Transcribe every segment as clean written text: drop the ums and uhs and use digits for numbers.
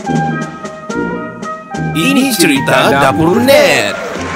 Ini cerita Dapur Net.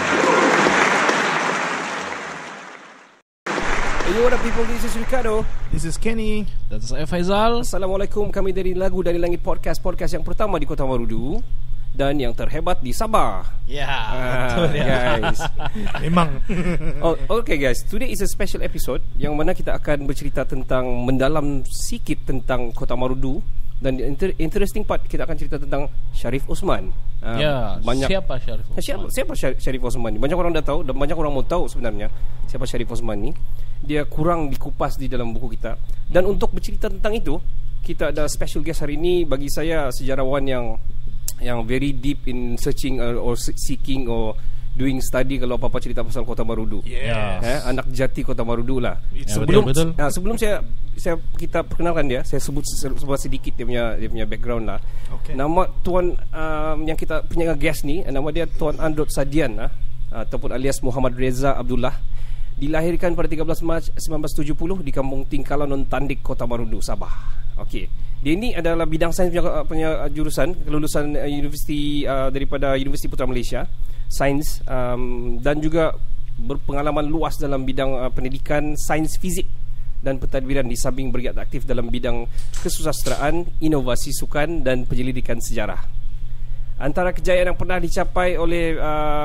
Hey, what up people, this is Ricardo. This is Kenny. Dan saya Faizal. Assalamualaikum, kami dari Lagu Dari Langit Podcast yang pertama di Kota Marudu dan yang terhebat di Sabah. Guys. Memang. Okay guys, today is a special episode yang mana kita akan bercerita tentang mendalam sikit tentang Kota Marudu. Dan interesting part, kita akan cerita tentang Sharif Osman. Siapa Sharif Osman? Siapa Sharif Osman ni? Banyak orang dah tahu dan banyak orang mau tahu sebenarnya siapa Sharif Osman ni. Dia kurang dikupas di dalam buku kita. Dan untuk bercerita tentang itu, kita ada special guest hari ini. Bagi saya, sejarawan yang very deep in searching or seeking or doing study kalau apa-apa cerita pasal Kota Marudu. Anak jati Kota Marudu lah. Betul. Sebelum kita perkenalkan dia, saya sebut sedikit dia punya background lah. Okay. Nama tuan yang kita punya guest ni, nama dia Tuan Androd Sadian ataupun alias Muhammad Reza Abdullah. Dilahirkan pada 13 Mac 1970 di Kampung Tingkalanon Tandik, Kota Marudu, Sabah. Okey. Dia ini adalah bidang sains punya jurusan, kelulusan universiti daripada Universiti Putra Malaysia, sains, dan juga berpengalaman luas dalam bidang pendidikan sains fizik dan pentadbiran di samping bergiat aktif dalam bidang kesusasteraan, inovasi sukan dan penyelidikan sejarah. Antara kejayaan yang pernah dicapai oleh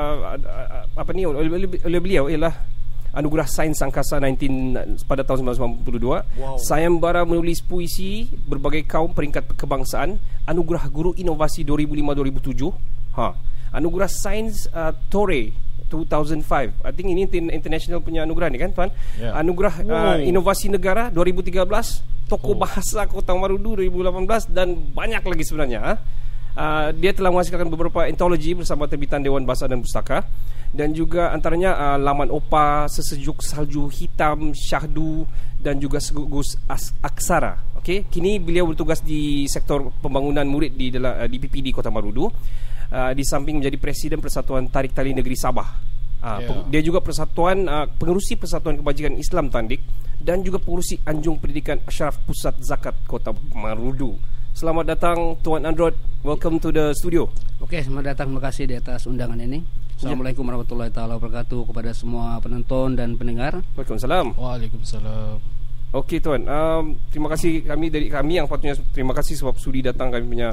oleh beliau ialah Anugerah Sains Angkasa pada tahun 1992. Sayembara menulis puisi berbagai kaum peringkat kebangsaan. Anugerah Guru Inovasi 2005-2007. Anugerah Sains Torre 2005. I think ini international punya anugerah ni kan tuan. Anugerah Inovasi Negara 2013. Tokoh Bahasa Kota Marudu 2018 dan banyak lagi sebenarnya. Dia telah menghasilkan beberapa antologi bersama terbitan Dewan Bahasa dan Pustaka. Dan juga antaranya Laman Opa, Sesejuk Salju Hitam, Syahdu dan juga Segugus Aksara. Okey, kini beliau bertugas di sektor pembangunan murid di PPD Kota Marudu. Di samping menjadi Presiden Persatuan Tarik Tali Negeri Sabah. Dia juga pengerusi Persatuan Kebajikan Islam Tandik dan juga pengerusi Anjung Pendidikan Ashraf Pusat Zakat Kota Marudu. Selamat datang Tuan Androd. Welcome to the studio. Okey, selamat datang. Terima kasih di atas undangan ini. Assalamualaikum warahmatullahi taala wabarakatuh kepada semua penonton dan pendengar. Waalaikumsalam. Waalaikumsalam. Okey tuan, terima kasih kami yang patutnya terima kasih sebab sudi datang kami punya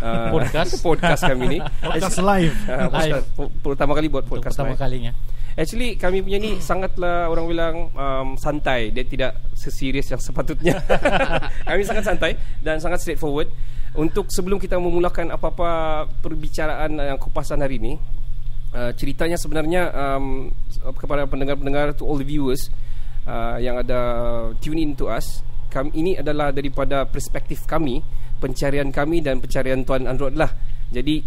podcast kami ni. Podcast live. Pertama kali buat podcast pertama live. kalinya. Actually kami punya ni sangatlah orang bilang santai. Dia tidak seserius yang sepatutnya. Kami sangat santai dan sangat straightforward. Untuk sebelum kita memulakan apa-apa perbicaraan yang kupasan hari ini, ceritanya sebenarnya kepada pendengar-pendengar, to all the viewers yang ada tune in to us, ini adalah daripada perspektif kami, pencarian kami dan pencarian Tuan Androd lah. Jadi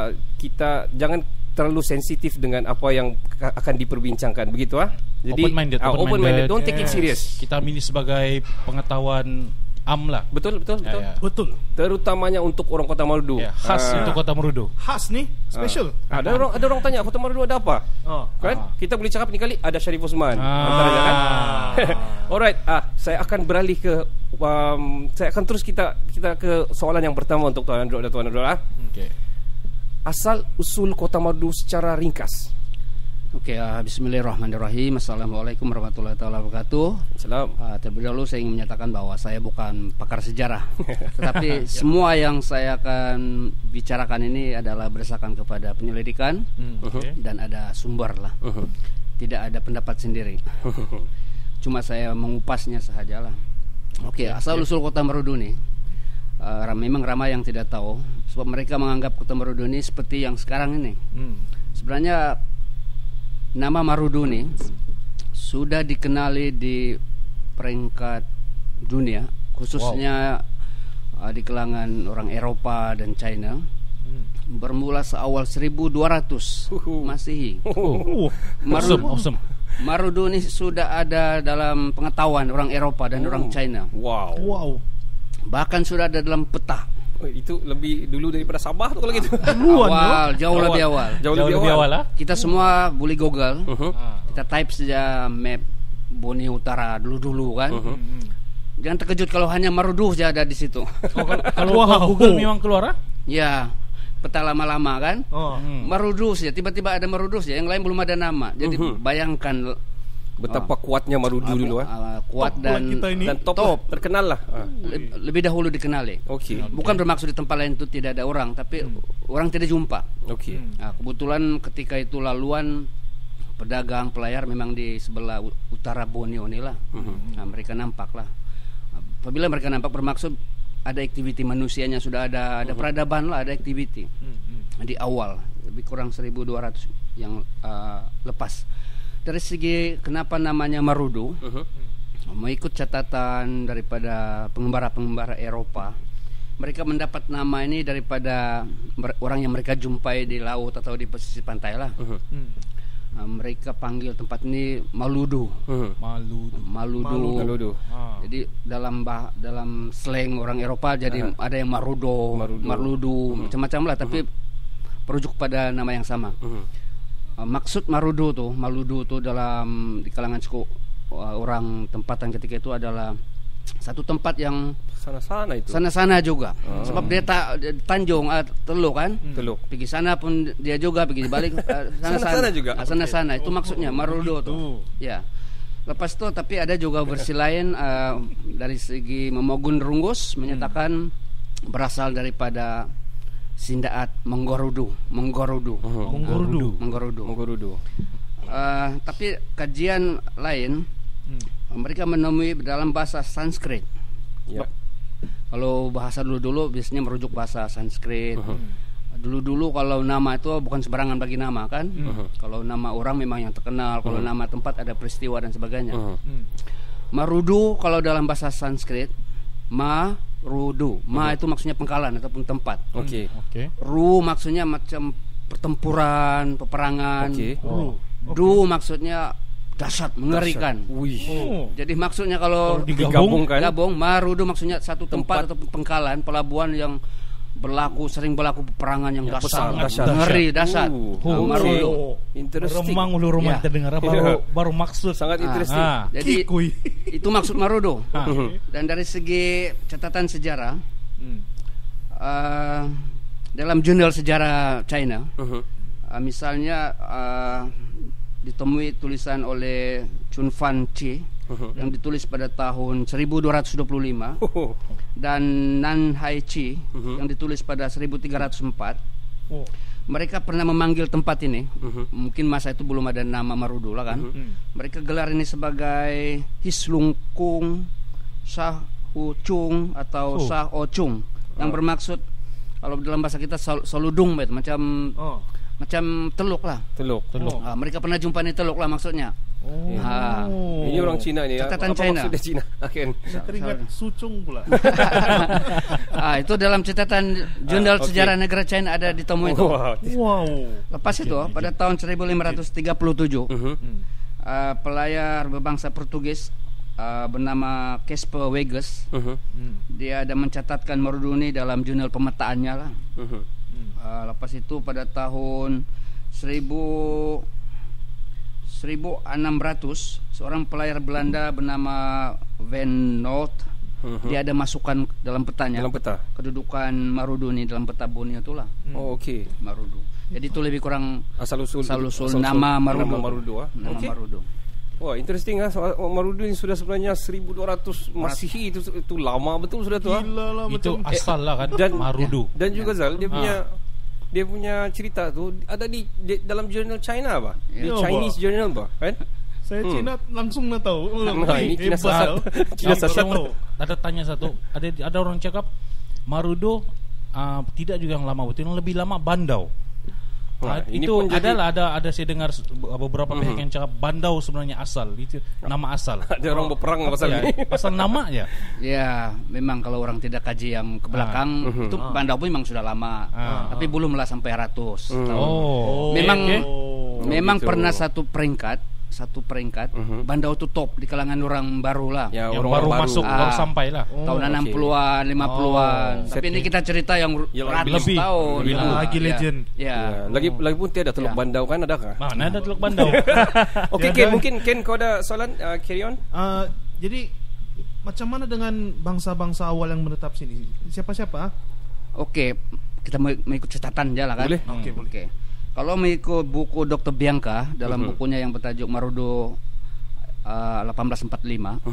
kita jangan terlalu sensitif dengan apa yang akan diperbincangkan, begitu Jadi open-minded. Don't take it serious. Kita ambil sebagai pengetahuan lah. Betul. Terutamanya untuk orang Kota Marudu. Khas untuk Kota Marudu. Khas ni, special. Ada orang tanya Kota Marudu ada apa? Kan? Kita boleh cakap ni kali ada Sharif Osman. Antaranya kan. Alright, saya akan beralih ke saya akan terus kita ke soalan yang pertama untuk Tuan Androd dan Tuan Androd. Okay. Asal usul Kota Marudu secara ringkas. Okey, bismillahirrahmanirrahim. Assalamualaikum warahmatullahi wabarakatuh. Salam. Terlebih dahulu saya ingin menyatakan bahwa saya bukan pakar sejarah. Tetapi semua yang saya akan bicarakan ini adalah berdasarkan kepada penyelidikan dan ada sumber lah. Tidak ada pendapat sendiri. Cuma saya mengupasnya sahajalah. Okey, asal usul Kota Marudu ni memang ramai yang tidak tahu sebab mereka menganggap Kota Marudu ni seperti yang sekarang ini. Sebenarnya nama Marudu ni sudah dikenali di peringkat dunia, khususnya di kalangan orang Eropah dan China. Bermula seawal 1200 Masehi. Awesome. Marudu ni sudah ada dalam pengetahuan orang Eropah dan orang China. Wow. Bahkan sudah ada dalam peta. Itu lebih dulu daripada Sabah tu kalau gitu. Jauh lebih awal lah. Kita semua boleh Google. Kita type saja map Borneo Utara dulu kan. Jangan terkejut kalau hanya Marudu saja ada di situ. Kalau Google memang keluar Ya, peta lama-lama kan. Oh. Marudu saja, tiba-tiba ada Marudu saja, yang lain belum ada nama. Jadi bayangkan Betapa kuatnya Marudu dulu kuat Top lah dan kita ini. dan top terkenal lah. lebih dahulu dikenali. Okey. Bukan bermaksud di tempat lain itu tidak ada orang, tapi orang tidak jumpa. Okey. Nah, kebetulan ketika itu laluan pedagang pelayar memang di sebelah utara Borneo ni lah. Nah, mereka nampak lah. Apabila mereka nampak bermaksud ada aktiviti manusianya, sudah ada peradaban lah, ada aktiviti di awal, lebih kurang 1200 yang lepas. Dari segi kenapa namanya Marudu, mengikut catatan daripada pengembara-pengembara Eropa, mereka mendapat nama ini daripada orang yang mereka jumpai di laut atau di pesisir pantai lah. Mereka panggil tempat ini Maludu. Maludu. Jadi dalam slang orang Eropa jadi ada yang Marudu, macam-macam lah, tapi merujuk pada nama yang sama. Maksud Maludu tu dalam di kalangan suku orang tempatan ketika itu adalah satu tempat yang sana juga. Sebab dia Tanjung Teluk kan. Teluk. Pergi sana pun dia juga, pergi balik Sana juga. Sana itu maksudnya Maludu tu. Ya. Lepas itu tapi ada juga versi lain dari segi Memogun Runggus menyatakan berasal daripada Sindaat Menggorudu. Tapi kajian lain mereka menemui dalam bahasa Sanskrit. Ya. Kalau bahasa dulu biasanya merujuk bahasa Sanskrit. Dulu kalau nama itu bukan sembarangan bagi nama kan. Kalau nama orang memang yang terkenal, kalau nama tempat ada peristiwa dan sebagainya. Marudu kalau dalam bahasa Sanskrit Marudu. Itu maksudnya pengkalan ataupun tempat. Okey. Ru maksudnya macam pertempuran, peperangan. Du maksudnya dahsyat, mengerikan. Jadi maksudnya kalau digabung Marudu maksudnya satu tempat ataupun pengkalan, pelabuhan yang sering berlaku peperangan yang dahsyat, ngeri, dahsyat. Marudu. Interesting. Remang ulu rumah kita dengar baru maksud. Sangat interesting. Jadi itu maksud Marudu. Dan dari segi catatan sejarah, dalam jurnal sejarah China, misalnya ditemui tulisan oleh Chun Fan Chi yang ditulis pada tahun 1225 dan Nan Hai Chi yang ditulis pada 1304. Mereka pernah memanggil tempat ini, mungkin masa itu belum ada nama Marudu lah kan. Mereka gelar ini sebagai Hislung Kung Sah Hu Chung atau Sah O Chung, yang bermaksud kalau dalam bahasa kita soludung, macam teluk lah. Teluk. Mereka pernah jumpa ni teluk lah maksudnya. Ini orang Cina ni. Catatan China. Maksudnya Cina. Teringat Sucung pula. Itu dalam catatan jurnal sejarah negara China ada ditemui itu. Wow. Lepas itu pada tahun 1537 pelayar berbangsa Portugis bernama Casper Weges, dia ada mencatatkan Marudu ini dalam jurnal pemetaannya lah. Lepas itu pada tahun 1600 seorang pelayar Belanda bernama Van Noort, dia ada masukkan dalam petanya, kedudukan Marudu ini dalam peta Borneo itulah. Marudu. Jadi itu lebih kurang asal usul nama Marudu. Nama Marudu. Wah, interesting soal Marudu ini sudah sebenarnya 1200 Masihi, itu lama betul sudah tu. Itu asal lah kan Marudu. Dan juga Zal dia punya cerita tu ada di dalam jurnal China apa? Di Chinese journal apa? Kan? Saya Cina langsung nak tahu. Ini Cina sasat. Ada tanya satu. Ada orang cakap Marudu tidak juga yang lama betul, yang lebih lama Bandau. Itu adalah ada saya dengar beberapa pihak yang cakap Bandau sebenarnya asal, itu nama asal. Ada orang berperang pasal ini. Pasal nama ya. Ya, memang kalau orang tidak kaji yang ke belakang itu Bandau pun memang sudah lama. Tapi belumlah sampai 100 tahun. Memang pernah satu peringkat Bandau itu top di kalangan orang baru lah. Yang baru masuk, baru sampai lah. Tahun 60-an, 50-an. Tapi ini kita cerita yang ratus tahun. Lagi legend. Lagi pun tiada Teluk Bandau kan, adakah? Mana ada Teluk Bandau? Okey, Ken, mungkin Ken kau ada soalan, carry on. Jadi macam mana dengan bangsa-bangsa awal yang menetap sini? Siapa-siapa? Okey, kita mengikut catatan aja lah kan. Boleh. Oke. Kalau mengikut buku Dr. Bianca dalam bukunya yang bertajuk Marudu 1845,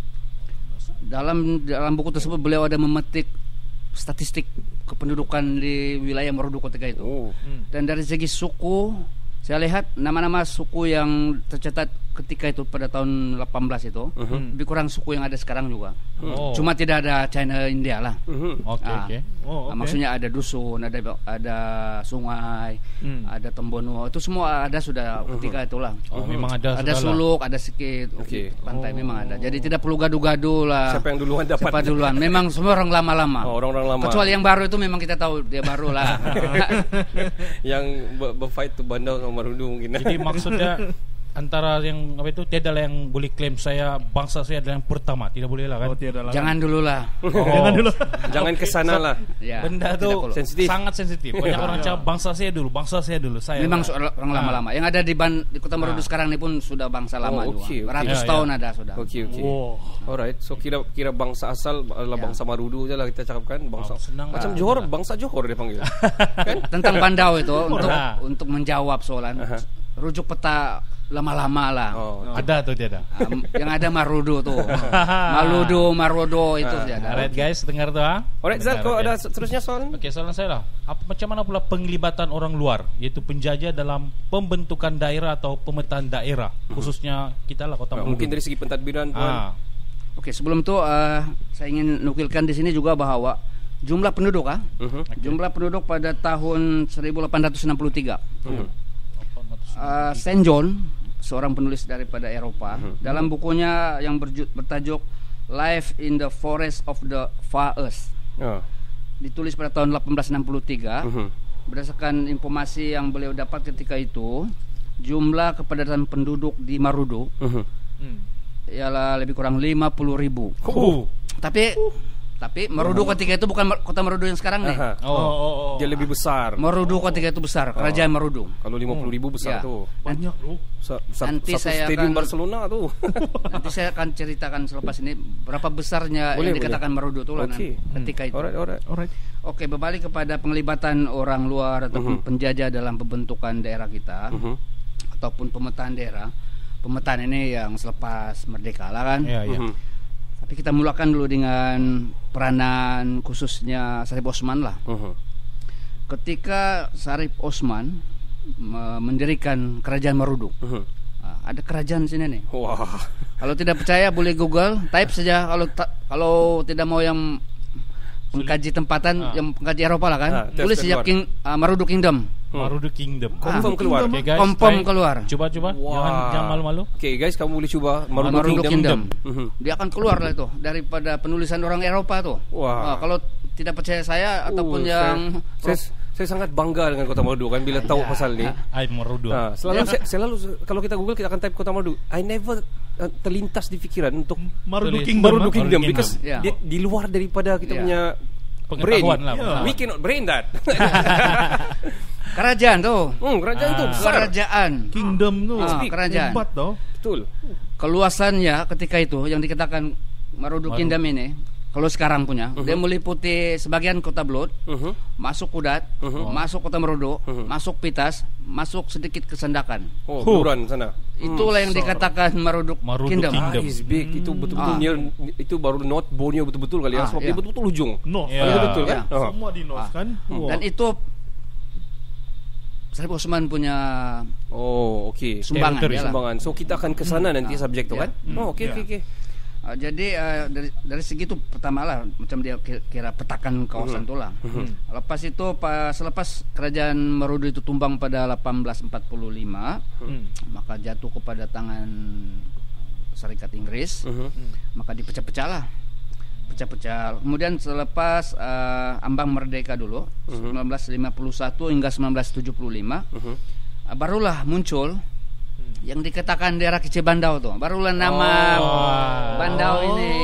dalam buku tersebut beliau ada memetik statistik kependudukan di wilayah Marudu ketika itu. Dan dari segi suku, saya lihat nama-nama suku yang tercatat ketika itu pada tahun 18 itu lebih kurang suku yang ada sekarang juga. Cuma tidak ada China India lah. Oke. Maksudnya ada dusun, ada sungai, ada tembono, itu semua ada sudah ketika itulah. Memang ada. Ada suluk, ada sedikit pantai memang ada. Jadi tidak perlu gaduh-gaduh lah. Siapa yang duluan dapat? Siapa duluan? Memang semua orang lama-lama. Orang-orang lama. Kecuali yang baru itu memang kita tahu dia baru lah. Yang berfight tuh Bandau sama Marudu mungkin. Jadi maksudnya antara yang apa itu tiada lah yang boleh klaim bangsa saya adalah yang pertama, tidak boleh lah kan? Jangan dulu lah. Jangan dulu. Jangan kesana lah. Ya, Benda tuh sensitif. sangat sensitif. Banyak orang cakap bangsa saya dulu. Saya memang lah. orang lama-lama. Yang ada di Kota Marudu sekarang ini pun sudah bangsa lama juga. Ratus tahun ada sudah. Oke. Alright. So kira bangsa asal adalah bangsa Marudu aja lah kita cakapkan. Bangsa macam Johor, bangsa Johor dia panggil. Kan? Tentang Bandau itu untuk menjawab soalan rujuk peta lama-lama lah. Ada atau tidak? Yang ada Marudu tuh. Marudo itu sudah ada. Alright guys, dengar tuh Alright Zal, kau ada seterusnya soal? Oke, soalan saya lah. Macam mana pula penglibatan orang luar, yaitu penjajah dalam pembentukan daerah atau pemetaan daerah, khususnya kita lah Kota Marudu. Mungkin dari segi pentadbiran Oke, sebelum itu saya ingin nukilkan di sini juga bahwa jumlah penduduk jumlah penduduk pada tahun 1863. Saint John, seorang penulis daripada Eropa, dalam bukunya yang bertajuk Life in the Forest of the Far East, ditulis pada tahun 1863. Berdasarkan informasi yang beliau dapat ketika itu, jumlah kepadatan penduduk di Marudu ialah lebih kurang 50.000. Tapi Marudu ketika itu bukan Kota Marudu yang sekarang nih. Dia lebih besar. Marudu ketika itu besar, kerajaan Marudu. Kalau 50.000 besar tuh. Banyak loh. Nanti satu saya stadium akan, Barcelona tuh. Nanti saya akan ceritakan selepas ini berapa besarnya yang dikatakan Marudu itu lah ketika itu. Alright. Oke, berbalik kepada penglibatan orang luar ataupun penjajah dalam pembentukan daerah kita ataupun pemetaan daerah. Pemetaan ini yang selepas merdeka lah kan. Tapi kita mulakan dulu dengan peranan khususnya Syarif Osman lah. Ketika Syarif Osman mendirikan kerajaan Marudu, ada kerajaan sini nih. Wah. Kalau tidak percaya boleh Google, type saja. Kalau tidak mau yang pengkaji tempatan, yang pengkaji Eropa lah kan, tulis saja Marudu Kingdom. Marudu Kingdom. Confirm keluar. Okay, guys, Confirm keluar. Coba. Jangan malu-malu. Oke, guys, kamu boleh coba Marudu Kingdom. Dia akan keluar lah itu daripada penulisan orang Eropa tuh. Kalau tidak percaya saya ataupun yang saya sangat bangga dengan Kota Marudu kan bila tahu pasal ni. Marudu. Selalu kalau kita Google kita akan type Kota Marudu. I never terlintas di pikiran untuk Marudu Kingdom because dia di luar daripada kita punya pengetahuan brain. lah. We cannot brain that. Kerajaan tuh. Kerajaan itu besar. Kerajaan. Kingdom tuh. Kerajaan. Hebat tuh. Betul. Keluasannya ketika itu yang dikatakan Marudu Kingdom ini, kalau sekarang punya, dia meliputi sebagian Kota Blot, masuk Kudat, masuk Kota Marudu, masuk Pitas, masuk sedikit ke Sandakan. Buruan sana. Itulah yang dikatakan Marudu Kingdom. Is big. Itu betul-betul itu baru North Borneo betul-betul kali ya. Sebab dia betul-betul ujung. North. Betul kan? Semua di North kan. Dan itu Syarif Osman punya sumbangan. So kita akan ke sana nanti subjek tu kan. Okey. Jadi dari segi itu pertama lah macam dia kira petakan kawasan tu lah. Lepas itu selepas kerajaan Marudu itu tumbang pada 1845, maka jatuh kepada tangan Syarikat Inggris, maka dipecah-pecah lah. Kemudian selepas ambang merdeka dulu 1951 hingga 1975, barulah muncul yang dikatakan daerah Kecil Bandau tuh. Barulah nama Bandau ini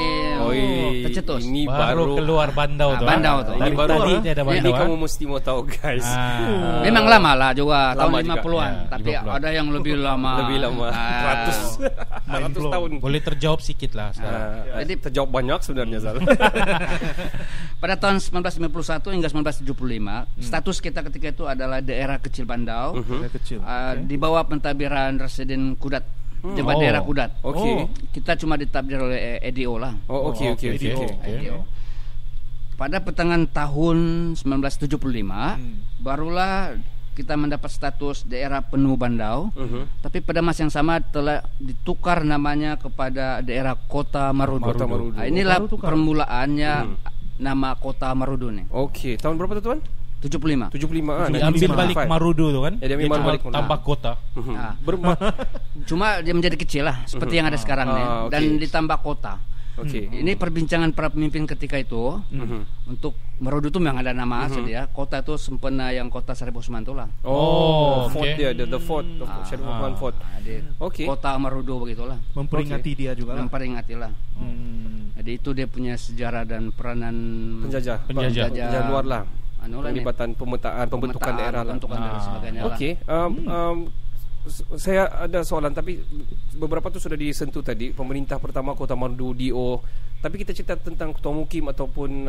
tercetus. Ini baru keluar Bandau tuh. Bandau tuh. Dari Ini baru tadi dia ada Bandau. Ini kamu mesti mau tahu guys. Memang lama lah juga, Lama tahun juga. 50-an. Ya, Tapi 50-an. ada yang lebih lama. Lebih lama. 100 tahun. Boleh terjawab sedikit lah sekarang. Jadi terjawab banyak sebenarnya Zal. Pada tahun 1951 hingga 1975, status kita ketika itu adalah daerah kecil Bandau. Kecil. Di bawah pentadbiran Residen Kudat, Jabat Oh. Daerah Kudat. Oke. Kita cuma ditadbir oleh EDO lah. Oh, oke. EDO. Pada pertengahan tahun 1975, barulah kita mendapat status daerah penuh Bandau. Tapi pada masa yang sama telah ditukar namanya kepada daerah Kota Marudu. Kota Marudu. Nah, inilah Baru tukar. permulaannya nama Kota Marudu nih. Oke, tahun berapa tuh tuan? 75. 75. Diambil balik Marudu tuh kan. Ya, diambil Dia cuma balik. tambah kota. Nah, Berma. cuma dia menjadi kecil lah seperti yang ada sekarang nih, oke. dan ditambah kota. Oke. Ini perbincangan para pemimpin ketika itu untuk Marudu itu memang ada nama asli ya. Kota itu sempena yang kota Syarif Osman itu lah. Oh, oke. fort dia, the fort, the Syarif Osman Fort. Nah, di Oke. Kota Marudu begitulah. Memperingati dia juga lah. Memperingati lah. Jadi itu dia punya sejarah dan peranan Penjajah. Penjajah. luar lah. Anu lah nih, Pelibatan pembentukan daerah lah. pembentukan dan sebagainya lah. Okey, saya ada soalan tapi beberapa tu sudah disentuh tadi. Pemerintah pertama Kota Marudu DO. Tapi kita cerita tentang Ketua Mukim ataupun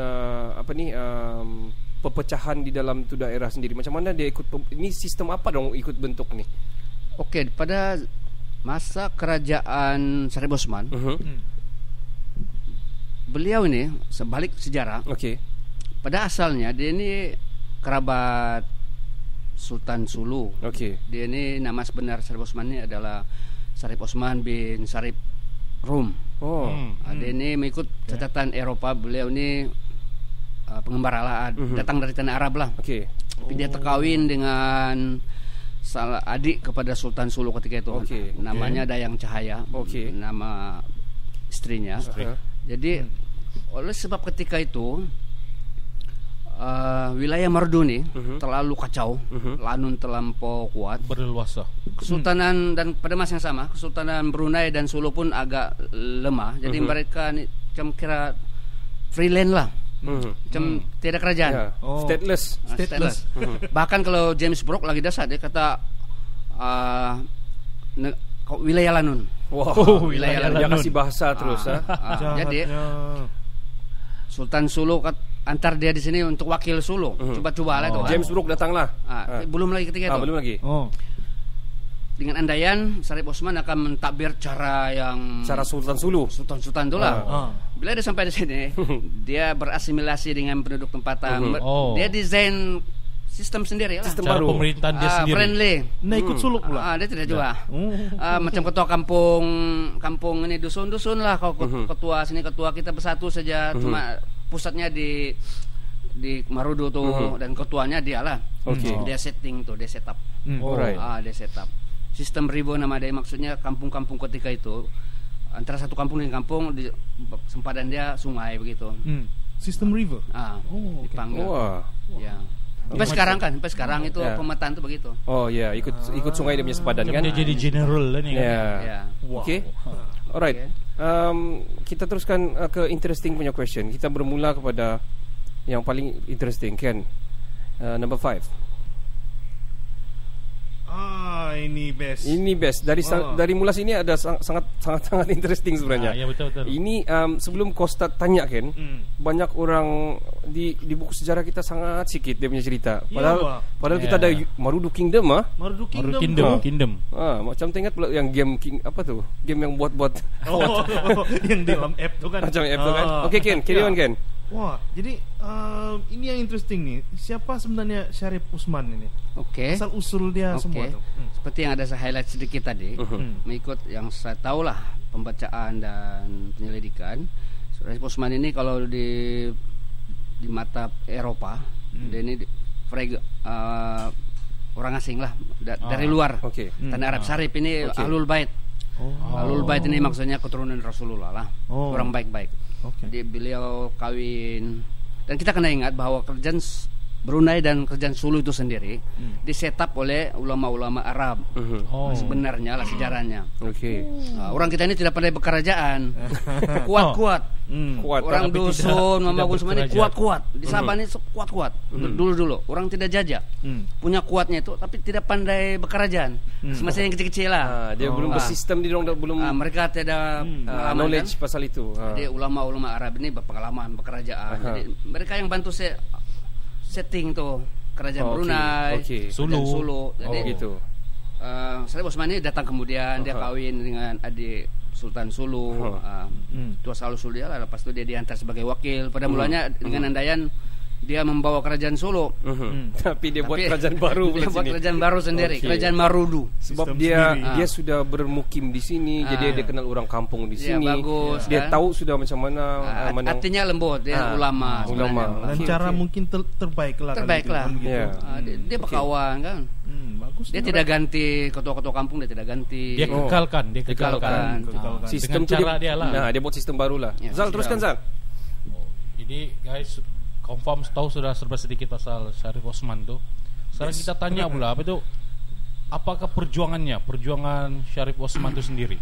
perpecahan di dalam tu daerah sendiri. Macam mana dia ikut ini sistem apa dong ikut bentuk ni? Oke, pada masa kerajaan Syarif Osman, beliau ini sebalik sejarah. Okey. Pada asalnya dia ini kerabat Sultan Sulu. Okey. Dia ini nama sebenar Syarif Osman ini adalah Syarif Osman bin Syarif Rum. Oh. Dia ini mengikut catatan Eropa. Beliau ini pengembara lah, datang dari tanah Arab lah. Okey. Tapi dia terkawin dengan salah adik kepada Sultan Sulu ketika itu. Okey. Namanya Dayang Cahaya. Okey. Nama istrinya. Jadi oleh sebab ketika itu wilayah Marudu nih terlalu kacau, lanun terlampau kuat. Berleluasa. Kesultanan dan pada masa yang sama Kesultanan Brunei dan Sulu pun agak lemah. Jadi mereka ni macam kira freelance lah. Macam tiada kerajaan. Ya. Oh. Stateless. Stateless. Bahkan kalau James Brooke lagi dasar dia kata wilayah lanun. Wow, wilayah dia Lanun. kasih bahasa terus Jadi Jahatnya. Sultan Sulu antar dia di sini untuk wakil Sulu. Coba-coba lah itu. James Brooke datanglah. Belum lagi ketika itu. Belum lagi. Oh. Dengan andaian Syarif Osman akan mentakbir cara yang Cara Sultan Sulu. Sultan itu lah. Bila dia sampai di sini, dia berasimilasi dengan penduduk tempatan. Dia desain sistem sendiri lah. Sistem Cara baru. pemerintahan dia sendiri. Friendly. Nah ikut suluk pula. Dia tidak juga. Macam ketua kampung ini dusun-dusun lah. Kalau ketua sini ketua kita bersatu saja. Cuma pusatnya di Marudu tuh dan ketuanya dia lah. Okey. Dia setting tuh, dia setup. Alright. Dia setup. Sistem ribo nama dia maksudnya kampung-kampung ketika itu antara satu kampung dengan kampung di sempadan dia sungai begitu. Sistem river. Dipanggil. Wah. Ya. Sampai sekarang itu pemetaan tuh begitu. Oh ya, ikut sungai dia punya sepadan kan? Dia jadi general lah ni kan. Ya. Ya. Okey. Alright. Kita teruskan ke interesting punya question. Kita bermula kepada yang paling interesting kan. Number 5. Ini best. Ini best dari mula sini ada sangat interesting sebenarnya. Ya betul. Ini sebelum kau start tanya kan, banyak orang di buku sejarah kita sangat sikit dia punya cerita. Padahal kita ada Marudu Kingdom Marudu Kingdom. Macam tengok pula yang game apa tu? Game yang buat yang di dalam app tu kan. macam app tu kan. Okey Ken, carry on Ken. Wah, jadi ini yang interesting nih. Siapa sebenarnya Syarif Osman ini? Oke. Asal usul dia semua tuh. Seperti yang ada saya highlight sedikit tadi, mengikut yang saya tahu lah pembacaan dan penyelidikan, Syarif Osman ini kalau di mata Eropa, dia ini orang asing lah dari luar. Tanah Arab. Syarif ini Ahlul Bait. Ahlul Bait ini maksudnya keturunan Rasulullah lah. Orang baik-baik. Jadi beliau kawin, dan kita kena ingat bahwa kerajaan Brunei dan kerajaan Sulu itu sendiri disetap oleh ulama-ulama Arab. Sebenarnya lah sejarahnya. Okey. Orang kita ini tidak pandai berkerajaan. Kuat-kuat. Kuat. Orang tapi dusun tidak membangun semua ini berkerajaan. kuat-kuat. Di Sabah ini kuat-kuat. Dulu-dulu orang tidak jajah. Punya kuatnya itu tapi tidak pandai berkerajaan. Semasa yang kecil-kecil lah. Dia belum bersistem, dia belum Mereka tidak pengalaman, knowledge kan? pasal itu. Jadi ulama-ulama Arab ini berpengalaman berkerajaan. Jadi mereka yang bantu setting tuh kerajaan Brunei, kerajaan Sulu. Jadi gitu. Syarif Osman ini datang kemudian dia kawin dengan adik Sultan Sulu. Tua Salo Sulu dia lah. Lepas itu dia diantar sebagai wakil. Pada mulanya dengan Nandayan dia membawa kerajaan Solo. Tapi dia buat kerajaan baru dia buat kerajaan baru sendiri, kerajaan Marudu. Sebab Sistem dia sudah bermukim di sini, jadi dia kenal orang kampung di Dia sini. bagus, Dia kan? tahu sudah macam mana Hatinya lembut, dia ulama sebenarnya. Dan cara mungkin terbaik lah. Terbaik lah. Ya. Dia berkawan kan. Bagus. Dia tidak ganti ketua-ketua kampung, dia tidak ganti. Dia kekalkan. Sistem dengan cara dia lah. Nah, dia buat sistem baru lah. Ya, Zal, teruskan Zal. Jadi guys, confirm tahu sudah serba sedikit pasal Syarif Osman tuh. Sekarang kita tanya pula apa itu? Apakah perjuangan Syarif Osman itu sendiri?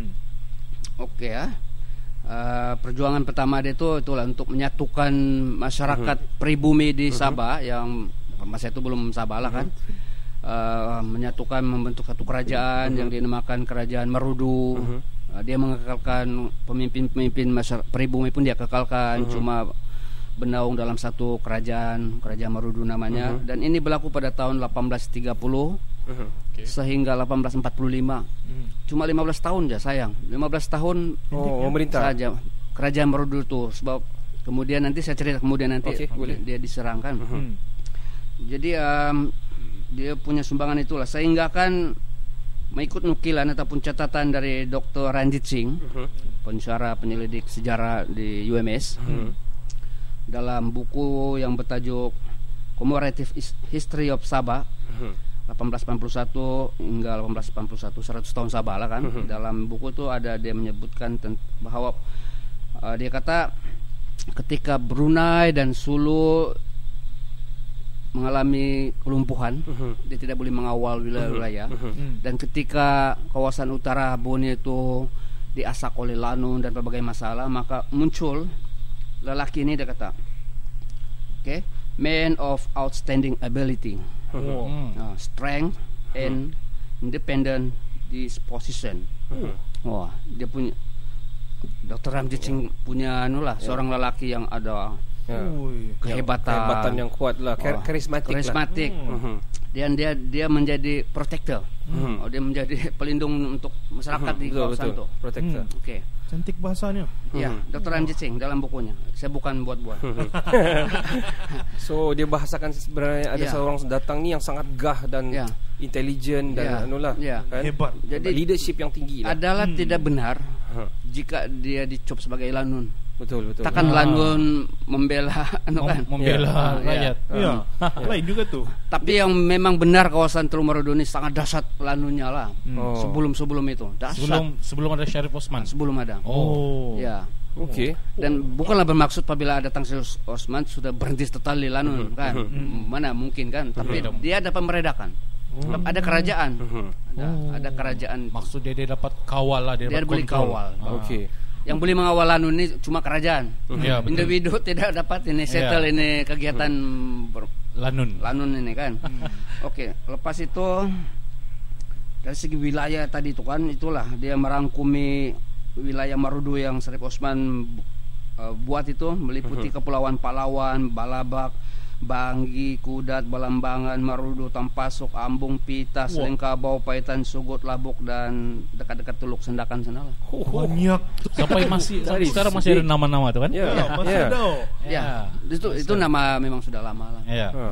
Oke ya. Perjuangan pertama dia itu itulah untuk menyatukan masyarakat pribumi di Sabah yang masa itu belum Sabah lah kan. Menyatukan, membentuk satu kerajaan yang dinamakan Kerajaan Marudu. Dia mengekalkan pemimpin-pemimpin masyarakat pribumi pun dia kekalkan, cuma bernaung dalam satu kerajaan Marudu namanya. Dan ini berlaku pada tahun 1830 sehingga 1845. Cuma 15 tahun aja sayang. 15 tahun memerintah saja Kerajaan Marudu itu. Sebab kemudian nanti saya cerita dia diserang kan. Jadi dia punya sumbangan itulah, sehingga kan mengikut nukilan ataupun catatan dari Dr. Ranjit Singh, pensyarah penyelidik sejarah di UMS, dalam buku yang bertajuk Commemorative History of Sabah 1881 hingga 1881, 100 tahun Sabah lah kan. Dalam buku itu ada dia menyebutkan bahwa dia kata ketika Brunei dan Sulu mengalami kelumpuhan, dia tidak boleh mengawal wilayah-wilayah. Dan ketika kawasan utara Borneo itu diasak oleh Lanun dan berbagai masalah, maka muncul lelaki ini, dia kata, man of outstanding ability, strength and independent disposition. Wah, dia punya Dr. Ranjit Singh punya seorang lelaki yang ada kehebatan yang kuat lah, karismatik. Dan dia menjadi protector. Dia menjadi pelindung untuk masyarakat di kawasan itu. Protector. Cantik bahasanya. Ya, Dr. Ranjit Singh dalam bukunya. Saya bukan buat-buat. So dia bahasakan sebenarnya ada seorang datang ni yang sangat gah dan intelijen dan kan? Hebat. Jadi leadership yang tinggi lah. Adalah tidak benar jika dia dicop sebagai Lanun. Betul. Takkan Lanun membela membela rakyat. Iya. Lain juga tuh. Tapi yang memang benar kawasan Teluk Marudu ini sangat dahsyat Lanunnya lah. Sebelum itu. Dahsyat. Sebelum ada Syarif Osman. Sebelum ada. Ya. Okey. Dan bukanlah bermaksud apabila datang Syarif Osman sudah berhenti total di Lanun kan. Mana mungkin kan. Tapi dia dapat meredakan. Ada kerajaan. Ada kerajaan. Maksud dia dapat kawal lah, dia boleh kawal. Okey. Yang boleh mengawal Lanun ini cuma kerajaan. Individu tidak dapat ini settle ini kegiatan Lanun ini kan. Oke, lepas itu dari segi wilayah tadi itu kan, itulah dia merangkumi wilayah Marudu yang Syarif Osman buat itu, meliputi Kepulauan Palawan, Balabak, Banggi, Kudat, Balambangan, Marudu, Tampasuk, Ambung, Pita, Selengkabau, Paitan, Sugut, Labuk, dan dekat-dekat Teluk Sendakan sana lah. Banyak. Sampai sekarang masih ada nama-nama tuh kan? Masih ada. Ya, itu nama memang sudah lama lah.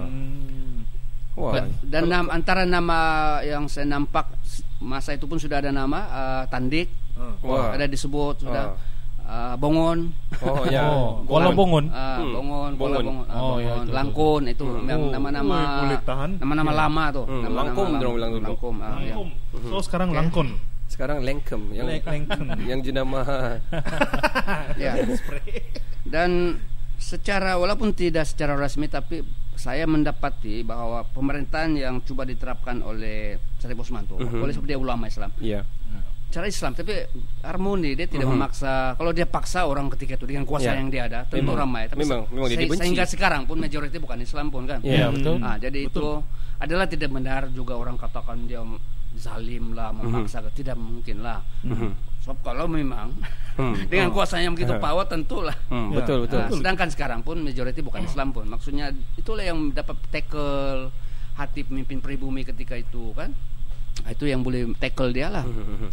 Dan antara nama yang saya nampak masa itu pun sudah ada nama Tandik, ada disebut sudah. Bongon, Kuala Bongon, Bongon, Langkun itu nama-nama lama tuh. Langkum. So sekarang Langkon. Sekarang Lengkem yang jenama. Dan walaupun tidak secara resmi tapi saya mendapati bahwa pemerintahan yang coba diterapkan oleh Syarif Osman tuh, oleh sebab dia ulama Islam. Iya. Cara Islam, tapi harmoni, dia tidak memaksa. Kalau dia paksa orang ketika itu dengan kuasa yang dia ada, tentu ramai. Tapi memang dia dibenci. Sehingga sekarang pun majoriti bukan Islam pun kan. Iya, betul. Nah, jadi itu adalah tidak benar juga orang katakan dia zalim lah, memaksa, tidak mungkin lah. So, kalau memang dengan kuasanya begitu power tentulah. Betul. Sedangkan sekarang pun majority bukan Islam pun. Maksudnya itulah yang dapat tackle hati pemimpin pribumi ketika itu kan. Itu yang boleh tackle dia lah.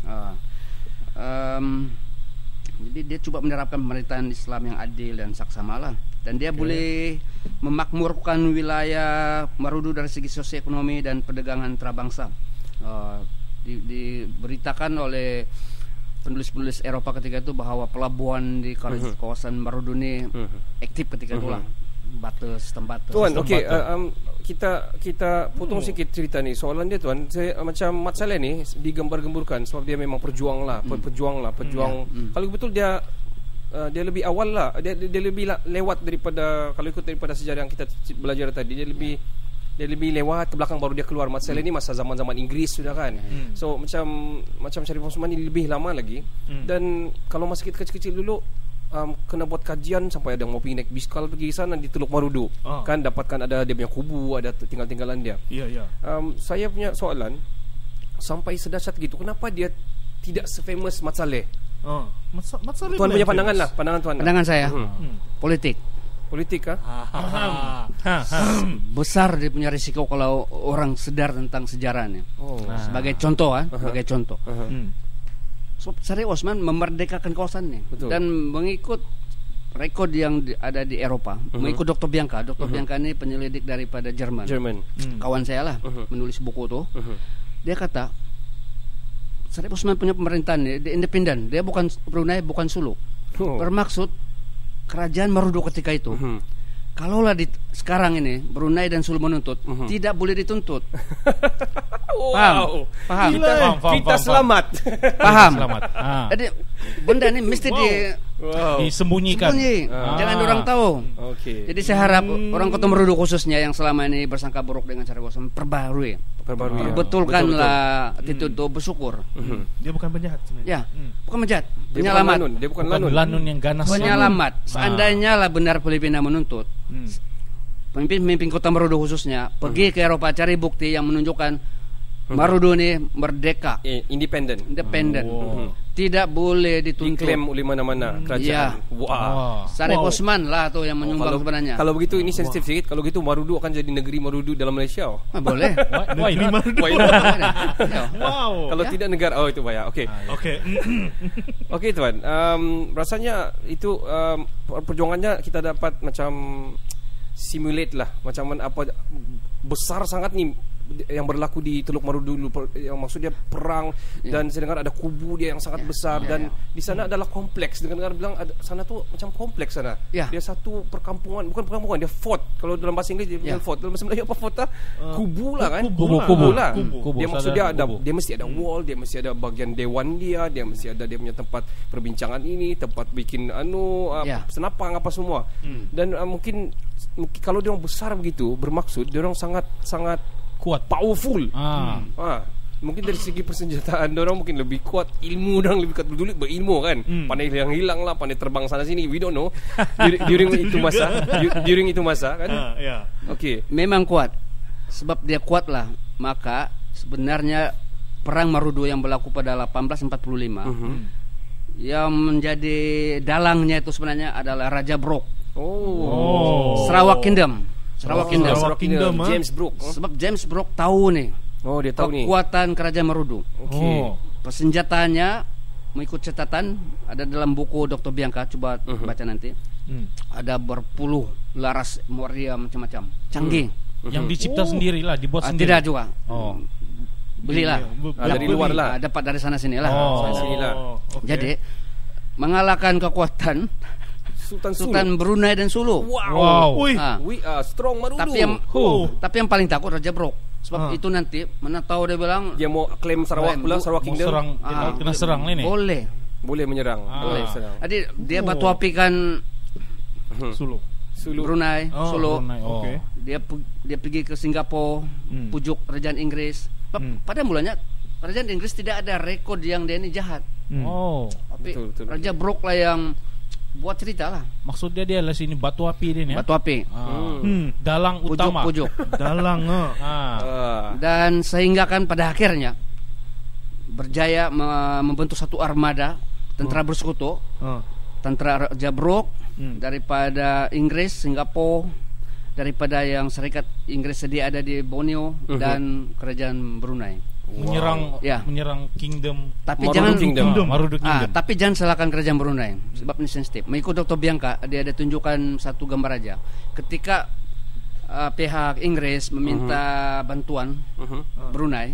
Jadi dia coba menerapkan pemerintahan Islam yang adil dan saksama lah. Dan dia boleh memakmurkan wilayah Marudu dari segi sosioekonomi dan perdagangan antarabangsa. Diberitakan oleh penulis-penulis Eropa ketika itu bahwa pelabuhan di kawasan Marudu ini aktif ketika itulah. Batas tempat. Tuan, okey, kita potong sedikit cerita ni. Soalan dia tuan, saya macam Mat Saleh ni digambar-gemburkan sebab dia memang pejuang. Kalau betul dia lebih awal lah, dia lebih lewat daripada, kalau ikut daripada sejarah yang kita belajar tadi, dia lebih lewat ke belakang baru dia keluar. Mat Saleh ni masa zaman-zaman Inggeris sudah kan. So macam Syarif Osman ni lebih lama lagi. Dan kalau masa kita kecil-kecil dulu kena buat kajian sampai ada yang mau pergi naik biskal pergi sana di Teluk Marudu. Kan dapatkan ada dia punya kubu, ada tinggal-tinggalan dia. Ya. Saya punya soalan, sampai sedahsyat gitu, kenapa dia tidak se-famous Mat Saleh? Mat Saleh Tuan punya pandangan lah, pandangan tuan. Pandangan saya, politik kah? Besar dia punya risiko kalau orang sedar tentang sejarahnya. Sebagai contoh sebagai contoh. So, Syarif Osman memerdekakan kawasan ini dan mengikut rekod yang ada di Eropa, mengikut Dr. Bianca. Dr. Bianca ini penyelidik daripada Jerman. Kawan saya lah, menulis buku tuh. Dia kata Syarif Osman punya pemerintahan ini dia independen. Dia bukan Brunei, bukan Sulu. Bermaksud kerajaan Marudu ketika itu. Kalaulah sekarang ini Brunei dan Sulu menuntut, tidak boleh dituntut. Paham? Kita selamat. Paham? Jadi benda ini mesti disembunyikan. Jangan orang tahu. Jadi saya harap orang Kota Marudu khususnya yang selama ini bersangka buruk dengan Syarif Osman perbarui. Betulkanlah attitude itu, bersyukur. Dia bukan penjahat sebenarnya. Ya, bukan penjahat. Penyelamat. Dia bukan lanun yang ganas. Penyelamat. Seandainya lah benar Filipina menuntut, pemimpin Kota Marudu khususnya pergi ke Eropa cari bukti yang menunjukkan Marudu ini merdeka, independen. Tidak boleh dituntut, diklaim oleh mana-mana kerajaan. Syarif Osman lah tuh yang menyumbang sebenarnya. Kalau begitu ini sensitif sedikit. Kalau gitu Marudu akan jadi negeri Marudu dalam Malaysia. Boleh. Why not? Kalau tidak negara, itu bahaya. Okey tuan. Rasanya itu perjuangannya kita dapat macam simulate lah, macam apa besar sangat ni yang berlaku di Teluk Marudu dulu, yang maksudnya perang dan saya dengar ada kubu dia yang sangat besar dan di sana adalah kompleks. Dengar bilang sana tu macam kompleks sana. Dia satu perkampungan, bukan perkampungan, dia fort. Kalau dalam bahasa Inggeris dia bilang fort. Dalam bahasa Melayu apa fort lah? Kubu lah kan? Kubu lah. Dia maksudnya dia mesti ada wall, dia mesti ada bagian dewan dia mesti ada dia punya tempat perbincangan ini, tempat bikin senapang apa semua. Dan mungkin kalau dia orang besar begitu, bermaksud dia orang sangat kuat, powerful. Mungkin dari segi persenjataan orang mungkin lebih kuat, ilmu orang lebih kuat, dulu berilmu kan. Pandai hilang lah, pandai terbang sana sini, we don't know. During itu masa kan. Memang kuat. Sebab dia kuat lah, maka sebenarnya perang Marudu yang berlaku pada 1845 yang menjadi dalangnya itu sebenarnya adalah Raja Brooke. Sarawak Kingdom. James Brooke. Sebab James Brooke tahu nih. Dia tahu kekuatan kerajaan Marudu. Persenjataannya mengikut catatan ada dalam buku Dr. Bianca, coba baca nanti. Ada berpuluh laras meriam macam-macam, canggih. Yang dicipta sendirilah, dibuat sendiri. Tidak juga. Belilah. Dari luar lah. Dapat dari sana sini lah. Jadi mengalahkan kekuatan Sultan Brunei dan Sulu. We are strong Marudu. Tapi yang paling takut Raja Brooke. Sebab itu nanti mana tahu dia bilang dia mau klaim Sarawak pula, Sarawak Kingdom. Kena serang ini. Boleh menyerang. Jadi dia batu apikan Brunei, Solo. Brunei, Oke. Dia pergi ke Singapura, pujuk kerajaan Inggris. Pada mulanya kerajaan Inggris tidak ada rekod yang dia ini jahat. Oh, Tapi Betul. Raja Brooke lah yang buat cerita lah. maksudnya dia lah sini batu api dia ni. Batu api, Dalang utama. pujuk. Dalang. Dan sehingga kan pada akhirnya berjaya membentuk satu armada tentara bersekutu, tentara Raja Brooke daripada Inggris, Singapura, daripada yang Serikat Inggris sedia ada di Borneo dan kerajaan Brunei. Menyerang Ya. menyerang kingdom Tapi Marudu jangan Kingdom. Marudu Kingdom. tapi jangan salahkan kerajaan Brunei sebab ini sensitif. Mengikut Dr. Bianca, dia ada tunjukkan satu gambar aja. Ketika pihak Inggris meminta bantuan Brunei,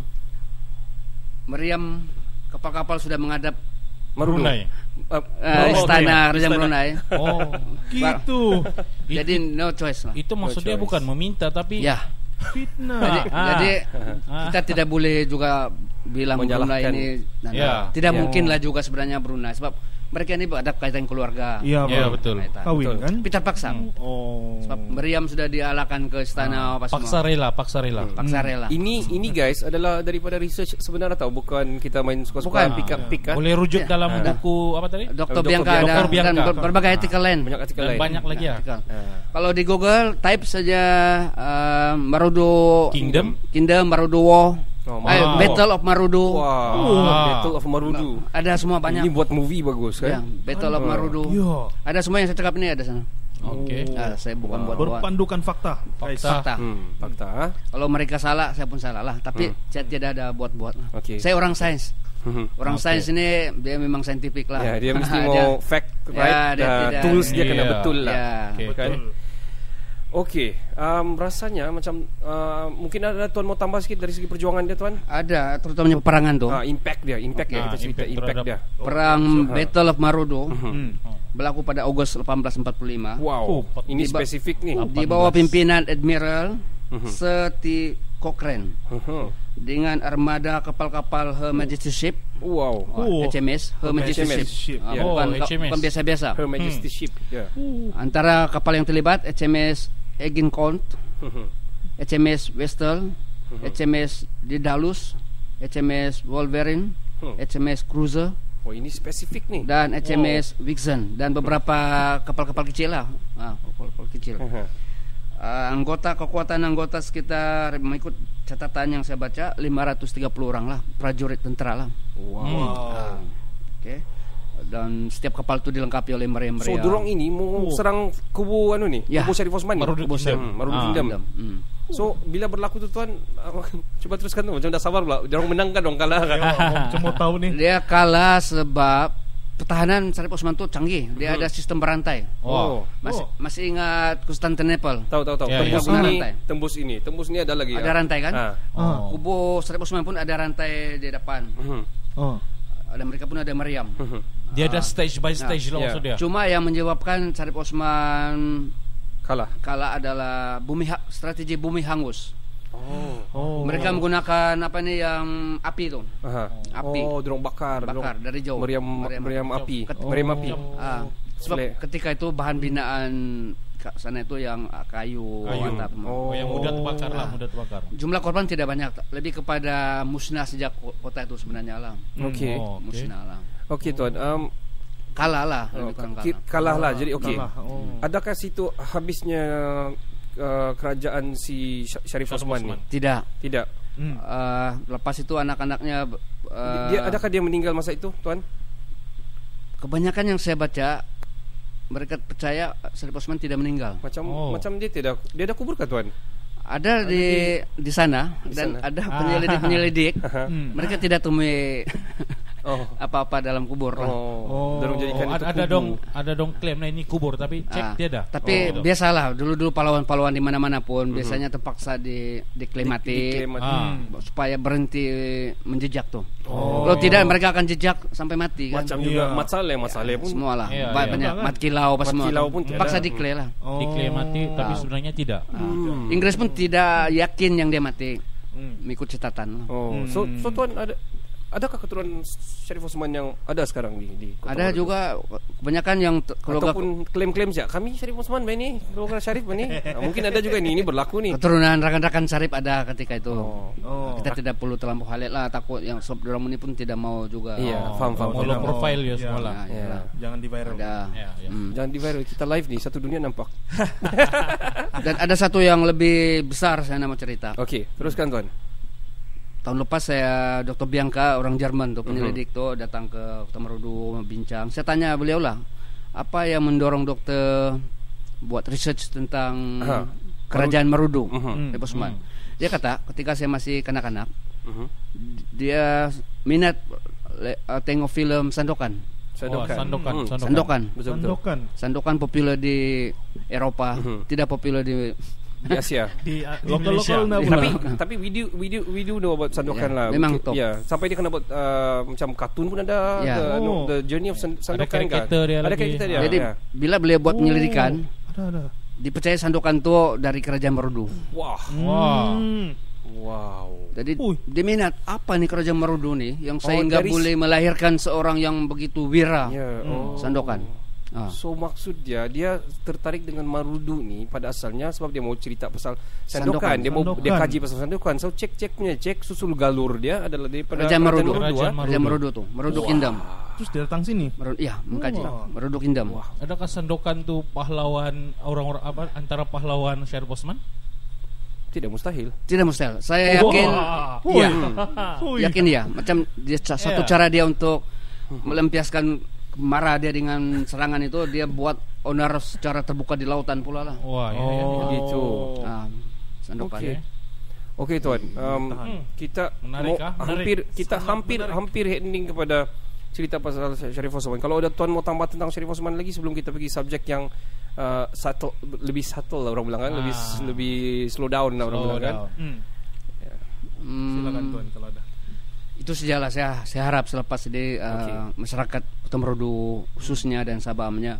meriam kapal-kapal sudah menghadap Brunei. istana kerajaan Brunei. Oh, Gitu. Jadi no choice lah. itu maksudnya choice. bukan meminta tapi Ya. Fitnah. Jadi kita tidak boleh juga bilang Brunei Menyalahkan. ini Ya. tidak Ya. mungkin lah juga sebenarnya Brunei sebab mereka ini ada kaitan keluarga. Iya, Ya, Bang. betul. Kawin kan? Tapi terpaksa. Oh. Sebab meriam sudah dialahkan ke istana apa paksa semua. rela. Paksa rela. Ini guys adalah daripada research sebenarnya tau, bukan kita main suka-suka Bukan. pick kan. Boleh rujuk Ya. dalam buku apa tadi? Dr. Dr. Bianca Bianca. ada Dr. Bianca. dan berbagai artikel lain. Banyak artikel Dan lain. banyak lagi ya. Artikel. Kalau di Google type saja Marudu Kingdom. Marudu War. Oh, Marudu. Battle of Marudu. Wow. Battle of Marudu. Ada semua banyak. Ini buat movie bagus Ya, kan. Battle of Marudu. Iya. Ada semua yang saya cakap ini ada sana. Oke. Saya bukan buat. Berpandukan fakta. Guys. Fakta. Fakta. Kalau mereka salah, saya pun salah lah. Tapi saya tidak ada buat-buat. Okey. Saya orang sains. Orang sains ini dia memang saintifik lah. Ya, dia mesti Dia- mau fact Ya, right. dia tidak- Tools dia kena Ya. betul lah. Ya. Okey. Kan? Okey, rasanya macam mungkin ada tuan mau tambah sikit dari segi perjuangan dia tuan. Ada terutamanya peperangan tuh. Impact dia, impact dia kita cerita impact dia. Perang Battle of Marudu berlaku pada Agustus 1845. Wow, ini Di ba- spesifik nih. Di bawah pimpinan Admiral Sir Cochrane dengan armada kapal-kapal Her Majesty Ship, Wow, HMS Her Majesty HMS Ship. Ship. Ya. Bukan, HMS. bukan biasa-biasa. Her Majesty Ship. Ya. Antara kapal yang terlibat HMS Agincourt, HMS Vestal, HMS Daedalus, HMS Wolverine, HMS Cruiser Oh, ini spesifik nih. dan HMS Vixen dan beberapa kapal-kapal kecil lah. Kapal-kapal kecil. Kekuatan anggota sekitar mengikut catatan yang saya baca 530 orang lah, prajurit tentera lah. Wow. Oke. Dan setiap kapal itu dilengkapi oleh meriam-meriam. So dorong ini mau serang kubu nih, Ya. kubu Syarif Osman. Marudu Kingdom. Marudu Kingdom. So bila berlaku tu tuan, coba teruskan tu, macam dah sabar pula. Dorong menang kan, dorong kalah kan. Cuma tahu nih. Dia kalah sebab pertahanan Syarif Osman itu canggih. Dia ada sistem berantai. Oh. Masih ingat Konstantinopel? Tahu. Ya, Tembus ya. ini, Rantai. tembus ini ada lagi. Ada rantai kan? Kubu Syarif Osman pun ada rantai di depan. Dan mereka pun ada meriam. Dia ada stage by stage lah Ya. maksudnya. Cuma yang menyebabkan Syarif Osman Kalah. adalah strategi bumi hangus. Oh. Mereka menggunakan apa nih yang api itu. Api. Oh, dorong bakar dari jauh. meriam api. Ket- Meriam api. Sebab Sele- ketika itu bahan binaan sana itu yang kayu. atap. Yang mudah terbakar lah, mudah terbakar. Jumlah korban tidak banyak, lebih kepada musnah sejak kota itu sebenarnya lah. Okey. Oh, okey. Musnah lah. Okey tuan. Kalah lah, lebih kurang Kalah lah. Jadi okey. Kalah. Oh. Adakah situ habisnya kerajaan si Syarif Osman ni? Tidak. Tidak. Lepas itu anak-anaknya Adakah dia meninggal masa itu, tuan? kebanyakan yang saya baca mereka percaya Syarif Osman tidak meninggal. Macam dia ada kubur kah, tuan? Ada di sana dan sana. ada penyelidik mereka tidak temui apa-apa dalam kubur lah. Dorong jadikan itu kubu. ada dong klaim nah ini kubur tapi cek tiada. Tapi biasalah dulu pahlawan-pahlawan di mana-mana pun biasanya terpaksa diklaim mati supaya berhenti menjejak tuh. Kalau tidak mereka akan jejak sampai mati kan. Macam juga Mat Saleh pun Semua lah. Iya, Banyak Mat Kilau apa Mat semua. Kilau pun Paksa tiada. diklaim lah. Diklaim mati tapi sebenarnya tidak. Inggris pun tidak yakin yang dia mati. Mengikut catatan lah. So tuan adakah keturunan Syarif Osman yang ada sekarang di Kota Ada Marudu? juga kebanyakan yang keluarga Ataupun klaim-klaim saja kami Syarif Osman ini keluarga Syarif ini. Mungkin ada juga ini berlaku nih. keturunan rakan-rakan Syarif ada ketika itu. Oh. Kita tidak perlu terlampau highlight lah, takut yang sob dorang ini pun tidak mau juga. Iya, faham. Mau low profile ya semua lah. Nah, iya. Jangan di viral. Ada. Ya, ya. Jangan di viral, kita live nih, satu dunia nampak. Dan ada satu yang lebih besar saya mau cerita. Oke, teruskan tuan. Tahun lepas saya Dr. Bianca, orang Jerman tuh, penyelidik tuh, datang ke Kota Marudu bincang. Saya tanya beliau lah, apa yang mendorong dokter buat research tentang kerajaan Marudu, Syarif Osman. Dia kata ketika saya masih kanak-kanak, dia minat tengok film Sandokan. Sandokan. Betul. Sandokan populer di Eropa, tidak populer di Asia. Di Lokal-lokal Indonesia. Tapi we do know about Sandokan Ya, lah. memang top. Ya, sampai dia kena buat macam kartun pun ada. Ya. The Journey of Sandokan kan. karikatur dia Ada lagi. karikatur dia. Jadi Ya. bila beliau buat penyelidikan, Ada. dipercaya Sandokan tuh dari kerajaan Marudu. Wah. Wah. Wow. Jadi dia minat apa nih kerajaan Marudu nih yang sehingga dari- boleh melahirkan seorang yang begitu wira. Ya. Sandokan. So maksud dia tertarik dengan Marudu ni pada asalnya sebab dia mau cerita pasal Sandokan. Dia kaji pasal Sandokan. So cek susul galur dia adalah daripada Kerajaan Marudu. ah. Kerajaan Marudu tuh, Marudu Kingdom. Terus dia datang sini. Iya, mengkaji Marudu Kingdom. Adakah Sandokan tuh pahlawan orang-orang apa antara pahlawan Syarif Osman? Tidak mustahil. Tidak mustahil. Saya yakin, iya, yakin ya. Macam dia satu cara dia untuk melampiaskan marah dia dengan serangan itu, dia buat honor secara terbuka di lautan pula lah. Wah, Gitu. Sandokan. Okey tuan. Kita Menarik, mau menarik. hampir ending kepada cerita pasal Syarif Osman. Kalau ada tuan mau tambah tentang Syarif Osman lagi sebelum kita pergi subjek yang lebih subtle lah orang bilang kan, lebih slow down lah orang bilang kan. Silakan tuan kalau ada. Itu sajalah saya harap selepas ini masyarakat Kota Marudu khususnya dan Sabahnya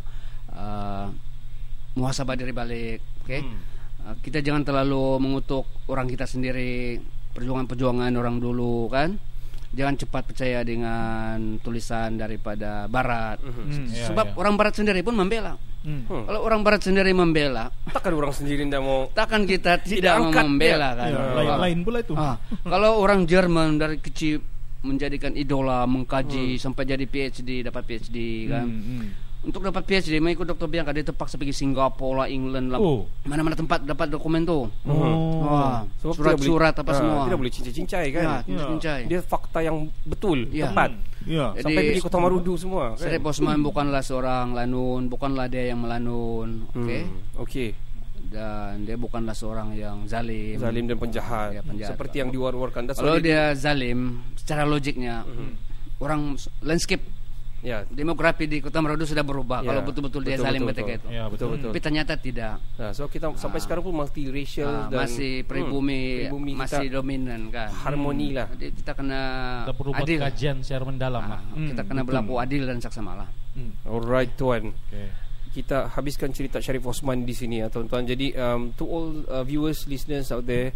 muhasabah diri balik, oke? Kita jangan terlalu mengutuk orang kita sendiri, perjuangan orang dulu kan. Jangan cepat percaya dengan tulisan daripada Barat. Sebab orang Barat sendiri pun membela. Kalau orang Barat sendiri membela, Takkan orang sendiri tidak mau. takkan kita tidak mau angkat membela kan. Lain pula itu. Kalau orang Jerman dari kecil menjadikan idola, mengkaji sampai jadi PhD, dapat PhD kan. Untuk dapat PhD mengikut Dr. Bianca dia terpaksa pergi Singapura lah, England lah, mana-mana tempat dapat dokumen tuh. Wah, Sebab surat-surat apa semua. Tidak boleh cincai-cincai kan. Ya, cincai. Dia fakta yang betul, Ya. tepat. Ya. Jadi, Sampai pergi Kota Marudu semua kan. Syarif Osman bukanlah seorang lanun, bukanlah dia yang melanun, oke? Okey. Dan dia bukanlah seorang yang zalim. Zalim dan penjahat. Ya, penjahat. Seperti yang diwar-warkan. Kalau dia zalim, secara logiknya orang landscape ya, demografi di Kota Marudu sudah berubah. Ya, Kalau betul-betul dia betul, zalim betul, ketika betul. itu. Ya, betul. Tapi ternyata tidak. nah, so kita sampai sekarang pun multiracial dan Masih pribumi masih kita dominan kan. harmoni lah. Jadi kita kena Kita perlu buat adil. kajian secara mendalam lah. Kita kena berlaku adil dan saksama lah. Alright tuan. Okay. Kita habiskan cerita Syarif Osman di sini ya tuan-tuan. Jadi to all viewers, listeners out there,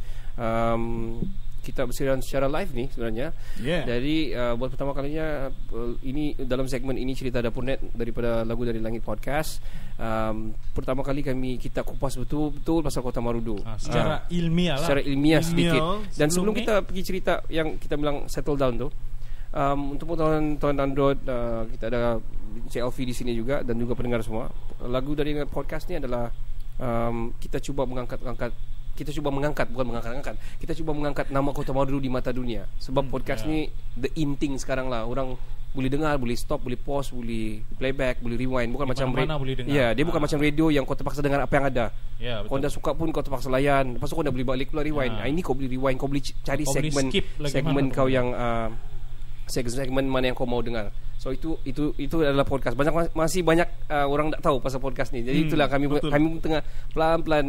kita bersiaran secara live nih sebenarnya. Yeah. Jadi buat pertama kalinya ini dalam segmen ini cerita Dapur Net daripada Lagu Dari Langit Podcast. Pertama kali kita kupas betul-betul pasal Kota Marudu. Secara ilmiah lah. Secara ilmiah sedikit. Dan sebelum Sebelum kita pergi cerita yang kita bilang settle down tu, untuk tuan Android, kita ada CLV di sini juga dan juga pendengar semua. Lagu Dari Langit Podcast ni adalah kita cuba mengangkat nama Kota Marudu di mata dunia. Sebab podcast ni the in thing sekarang lah. Orang boleh dengar, boleh stop, boleh pause, boleh playback, boleh rewind. Bukan Di macam mana-mana boleh dengar. Ya, dia bukan macam radio yang kau terpaksa dengar apa yang ada. Ya, Kau betul. dah suka pun kau terpaksa layan. Lepas tu kau dah boleh balik pula rewind. Ini kau boleh rewind, kau boleh cari Kau boleh skip lagi segmen mana kau pun. yang segmen mana yang kau mau dengar. So itu adalah podcast. Masih banyak orang tak tahu pasal podcast ni. Jadi itulah kami tengah pelan-pelan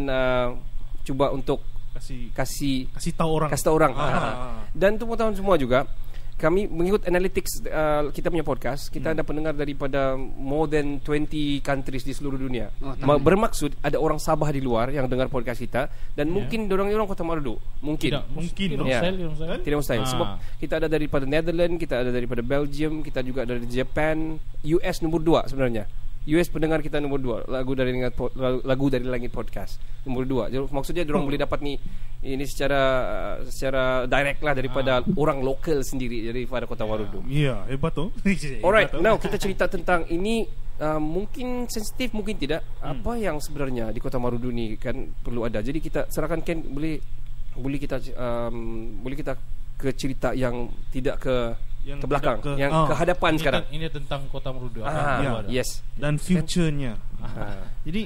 cuba untuk kasih Kasih tahu orang. Dan untuk teman-teman semua juga, kami mengikut analytics kita punya podcast, kita ada pendengar daripada more than 20 countries di seluruh dunia. Bermaksud ada orang Sabah di luar yang dengar podcast kita dan mungkin orang Kota Marudu. Mungkin. Tidak mustahil. Sebab kita ada daripada Netherlands, kita ada daripada Belgium, kita juga ada dari Japan, US nomor 2 sebenarnya. US pendengar kita nomor 2 lagu dari langit podcast nomor 2. Jadi maksudnya orang boleh dapat ini secara direct lah daripada orang lokal sendiri daripada Kota Marudu. Ya, hebat tu. Alright, now kita cerita tentang ini. Mungkin sensitif, mungkin tidak. Apa yang sebenarnya di Kota Marudu ni kan perlu ada. Jadi kita serahkan Ken, boleh kita ke cerita yang tidak ke belakang, yang ke hadapan sekarang. Ini tentang Kota Marudu. Yes. Dan future-nya. Jadi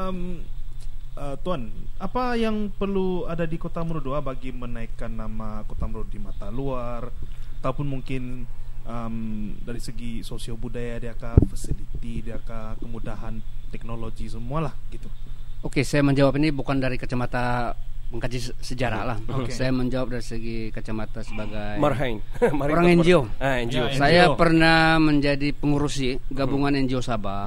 Tuan, apa yang perlu ada di Kota Marudu bagi menaikkan nama Kota Marudu di mata luar, ataupun mungkin dari segi sosio budaya dia kah, facility dia kah, kemudahan teknologi semualah gitu. Oke, saya menjawab ini bukan dari kacamata mengkaji sejarah lah. Saya menjawab dari segi kacamata sebagai orang NGO. NGO. Saya pernah menjadi pengurusi gabungan NGO Sabah.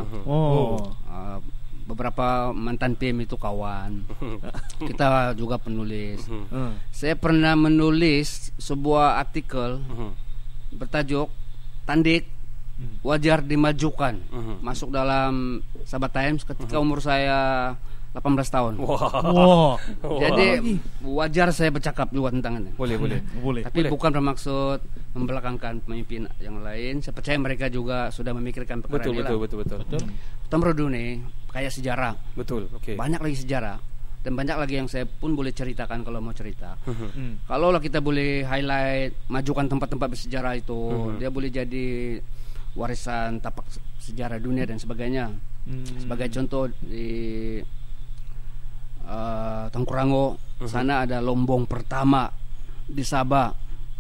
Beberapa mantan PM itu kawan. Kita juga penulis. Saya pernah menulis sebuah artikel bertajuk Tandik wajar dimajukan, masuk dalam Sabah Times ketika umur saya 18 tahun. Jadi wajar saya bercakap juga tentang ini. Boleh. Tapi bukan bermaksud membelakangkan pemimpin yang lain. Saya percaya mereka juga sudah memikirkan perkara ini. Betul. Kota Marudu nih kayak sejarah. Betul. Banyak lagi sejarah dan banyak lagi yang saya pun boleh ceritakan kalau mau cerita. Kalau lah kita boleh highlight, majukan tempat-tempat bersejarah itu, dia boleh jadi warisan tapak sejarah dunia dan sebagainya. Sebagai contoh di Tengkurango, sana ada lombong pertama di Sabah.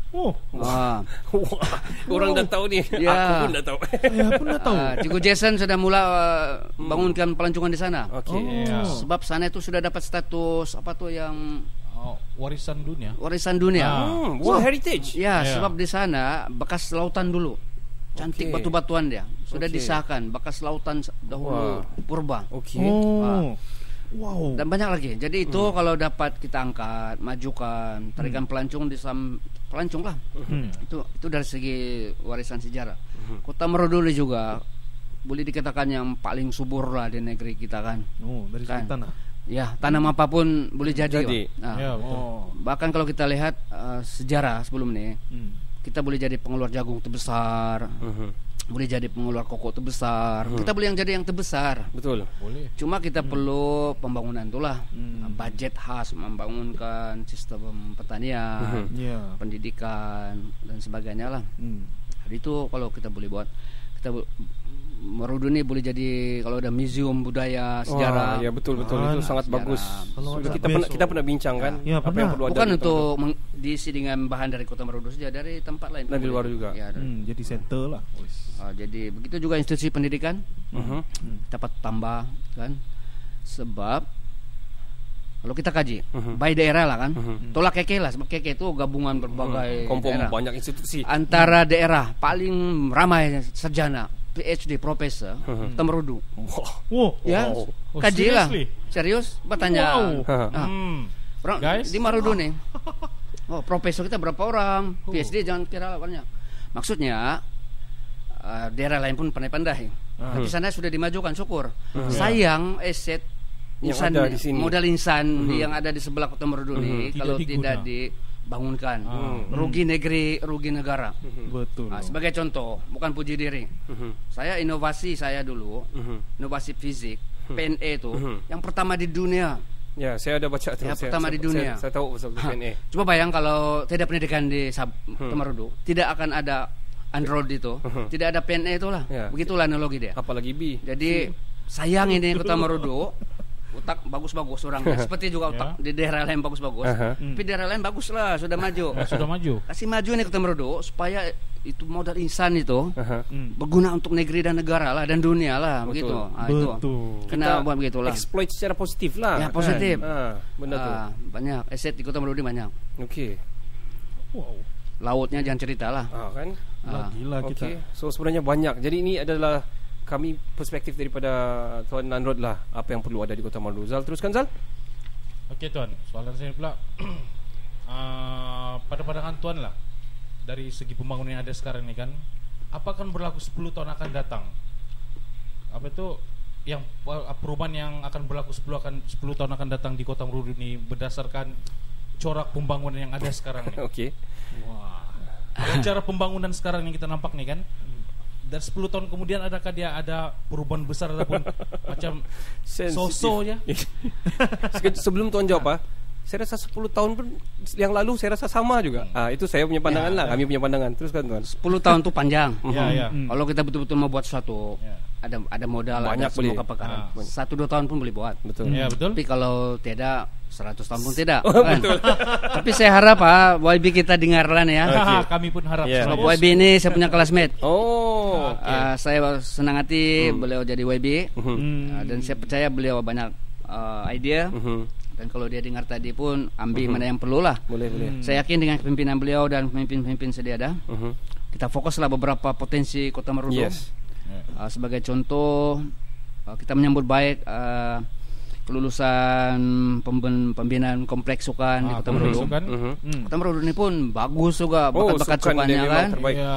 Orang dah tahu ni. Aku pun dah tahu. Cikgu Jason sudah mula bangunkan pelancongan di sana. Sebab sana itu sudah dapat status apa tuh yang warisan dunia. World Heritage. Sebab di sana bekas lautan dulu. Cantik batu-batuan dia. Sudah disahkan bekas lautan dahulu purba. Dan banyak lagi. Jadi itu kalau dapat kita angkat, majukan, tarikan pelancong pelancong lah. Itu dari segi warisan sejarah. Kota Marudu juga boleh dikatakan yang paling subur lah di negeri kita kan. Dari segi tanah. Ya, tanam apapun boleh jadi. Bahkan kalau kita lihat sejarah sebelum ini, kita boleh jadi pengeluar jagung terbesar. Boleh jadi pengeluar kokok terbesar. Kita boleh jadi yang terbesar. Betul. Boleh. Cuma kita perlu pembangunan itulah. Budget khas membangunkan sistem pertanian, pendidikan dan sebagainya lah. Jadi itu kalau kita boleh buat, Marudu ini boleh jadi kalau ada museum budaya sejarah. Ya betul itu sangat sejarah. Bagus. Sudah kita pernah bincang kan. Apa yang perlu ada. Bukan untuk diisi dengan bahan dari Kota Marudu saja, dari tempat lain. Dan di luar juga. Jadi center lah. Jadi begitu juga institusi pendidikan. Dapat tambah kan. Sebab kalau kita kaji by daerah lah kan. Tolak KK lah, sebab KK itu gabungan berbagai daerah. Banyak institusi. Antara daerah paling ramai sarjana PhD profesor Kota Marudu. Kaji lah. Serius bertanya. Orang guys di Marudu nih. Profesor kita berapa orang? PhD jangan kira banyak. Maksudnya daerah lain pun pandai-pandai. Tapi sana sudah dimajukan, syukur. Sayang aset insan, modal insan yang ada di sebelah Kota Marudu nih kalau tidak dibangunkan, rugi negeri, rugi negara. Betul. Sebagai contoh, bukan puji diri. Saya inovasi dulu, inovasi fisik, PNE itu yang pertama di dunia. Ya, saya ada baca itu. Pertama di dunia. Saya tahu pasal PNE. Coba bayang kalau tidak pendidikan di Kota Marudu, tidak akan ada Android itu, tidak ada PNE itulah. Begitulah analogi dia. Apalagi B. Jadi sayang ini Kota Marudu. Otak bagus-bagus orangnya. Seperti juga otak di daerah lain bagus-bagus. Tapi daerah lain bagus lah, sudah maju. Kasih maju nih Kota Marudu supaya itu modal insan itu berguna untuk negeri dan negara lah dan dunia lah. Begitu. Itu. Kena buat begitulah. Exploit secara positif lah. Ya, positif. Benar tuh. Banyak aset di Kota Marudu banyak. lautnya jangan cerita lah. Kan? Gila kita. Okay. So sebenarnya banyak. Jadi ini adalah kami perspektif daripada Tuan Nanrod lah, apa yang perlu ada di Kota Marudu. Zal, teruskan Zal. Okey Tuan, soalan saya pula pada pandangan Tuan lah, dari segi pembangunan yang ada sekarang ni kan, apa akan berlaku 10 tahun akan datang? Apa itu yang perubahan yang akan berlaku 10 tahun akan datang di Kota Marudu ni berdasarkan corak pembangunan yang ada sekarang ni? Okey. Wah. Cara pembangunan sekarang yang kita nampak ni kan, dan 10 tahun kemudian adakah dia ada perubahan besar ataupun macam so-so je? Sebelum Tuan jawab, saya rasa 10 tahun pun yang lalu saya rasa sama juga. Itu saya punya pandangan lah, kami punya pandangan. Teruskan Tuan. 10 tahun tu panjang. Ya. Kalau kita betul-betul mau buat sesuatu, ada modal, banyak ada semua boleh. kepakaran. 1-2 tahun pun boleh buat. Betul. Ya, betul. Tapi kalau tidak 100 tahun pun tidak. Kan? Tapi saya harap YB kita dengarlah ya. Kami pun harap. Yeah. Sebab YB ini saya punya classmate. Oh, Saya senang hati beliau jadi YB. Dan saya percaya beliau banyak idea. Dan kalau dia dengar tadi pun ambil mana yang perlu lah. boleh. Saya yakin dengan kepimpinan beliau dan pemimpin-pemimpin sedia ada, kita fokuslah beberapa potensi Kota Marudu. Yes. Sebagai contoh, kita menyambut baik kelulusan pembinaan kompleks sukan di Kota Marudu. Kota Marudu ini pun bagus juga bakat-bakat sukannya kan.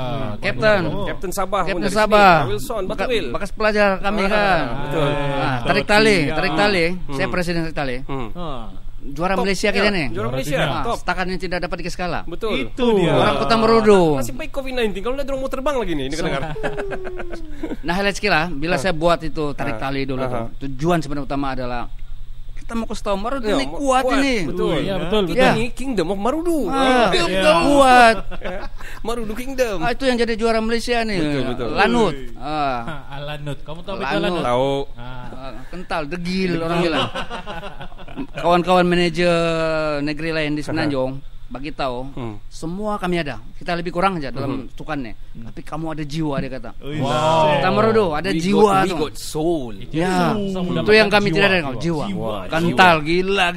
Kapten Sabah. Kapten Sabah. Wilson, betul. Bekas pelajar kami kan. Betul. Tarik tali. Saya presiden tarik tali. Juara Malaysia kita nih. Juara Malaysia. Top. Setakat ini tidak dapat dikeskalah. Betul. Itu dia. Orang Kota Marudu. Masih baik COVID-19. Kalau tidak mau terbang lagi nih, ini dengar. Nah, highlight sekali bila saya buat itu tarik tali dulu tuh. Tujuan sebenarnya utama adalah kita mau kasih tahu Marudu ini kuat ini. Betul. Ya, betul. Kita ni Kingdom of Marudu. Kuat. Marudu Kingdom. Itu yang jadi juara Malaysia nih. Betul. Lanut. Lanut. Kamu tahu Lanut. betul Lanut? Tahu. Kental, degil orang bilang. Kawan-kawan manajer negeri lain di Semenanjung bagi tahu semua kami ada. Kita lebih kurang aja dalam tukannya. Tapi kamu ada jiwa, dia kata. Kota Marudu ada jiwa We tuh. got soul. Ya, itu yang kami tidak ada. Jiwa. Kental, gila.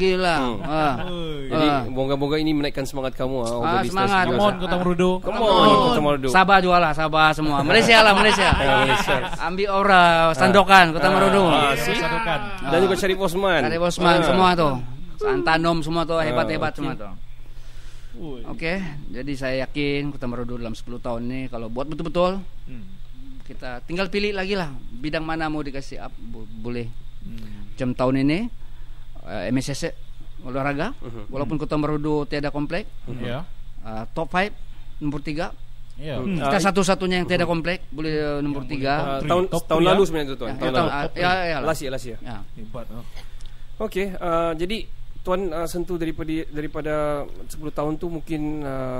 Jadi moga-moga ini menaikkan semangat kamu. Semangat. Come on Kota Marudu. Come on Kota Marudu. Sabah jualah, Sabah semua. Malaysia lah, Malaysia. Ambil aura Sandokan Kota Marudu. Sadukan. Dan juga Syarif Osman. Syarif Osman semua tuh. Antanom semua tuh hebat-hebat semua tuh. Oke, jadi saya yakin Kota Marudu dalam 10 tahun ini kalau buat betul-betul, kita tinggal pilih lagi lah bidang mana mau dikasih up, boleh. Macam tahun ini MSS olahraga, walaupun Kota Marudu tiada komplek, top 5 nomor 3. Kita satu-satunya yang tiada komplek, boleh nomor 3. Tahun lalu sebenarnya itu Tuan. Last year. Hebat. Okey, jadi Tuan sentuh daripada 10 tahun tu mungkin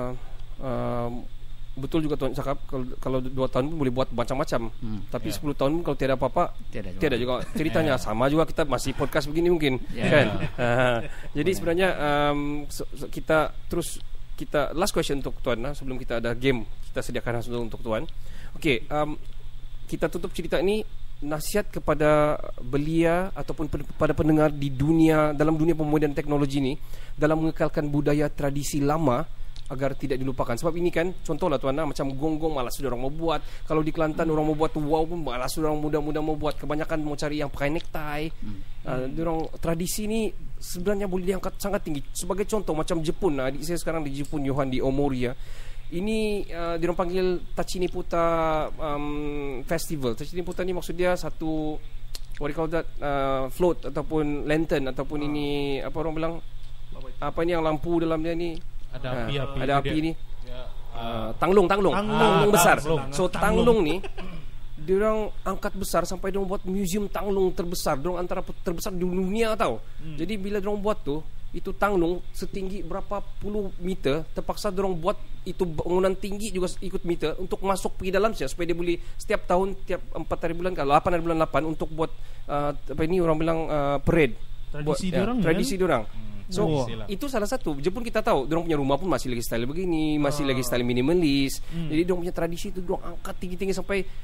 betul juga Tuan cakap kalau 2 tahun pun boleh buat macam-macam. Tapi 10 tahun pun kalau tiada apa-apa tiada juga ceritanya. Sama juga kita masih podcast begini mungkin kan. Jadi sebenarnya kita last question untuk Tuan sebelum kita ada game kita sediakan untuk Tuan. Okey, kita tutup cerita ini. Nasihat kepada belia ataupun kepada pendengar di dunia, dalam dunia pemudahan teknologi ni, dalam mengekalkan budaya tradisi lama agar tidak dilupakan. Sebab ini kan contohlah Tuan, macam gonggong malas sudah orang mau buat. Kalau di Kelantan orang mau buat wow pun malas sudah orang muda-muda mau buat. Kebanyakan mau cari yang pakai necktie. Orang tradisi ni sebenarnya boleh diangkat sangat tinggi. Sebagai contoh macam Jepun, adik saya sekarang di Jepun, Yohan di Omori ini diorang panggil Tachiniputa Festival. Tachiniputa ni maksud dia satu what do you call that, float ataupun lantern ataupun ini apa orang bilang, apa ini yang lampu dalam dia ni, ada api ni, tanglung besar. So tanglung ni diorang angkat besar sampai diorang buat museum tanglung terbesar. Diorang antara terbesar di dunia tau. Jadi bila diorang buat tu, itu tanglung setinggi berapa puluh meter, terpaksa dorong buat itu bangunan tinggi juga ikut meter untuk masuk pergi dalam saja supaya dia boleh setiap tahun tiap 4 hari bulan kalau 8 hari bulan 8 untuk buat apa ini orang bilang parade tradisi diorang. So itu salah satu. Jepun kita tahu dorong punya rumah pun masih lagi style begini, masih lagi style minimalis. Jadi dorong punya tradisi itu dorong angkat tinggi-tinggi sampai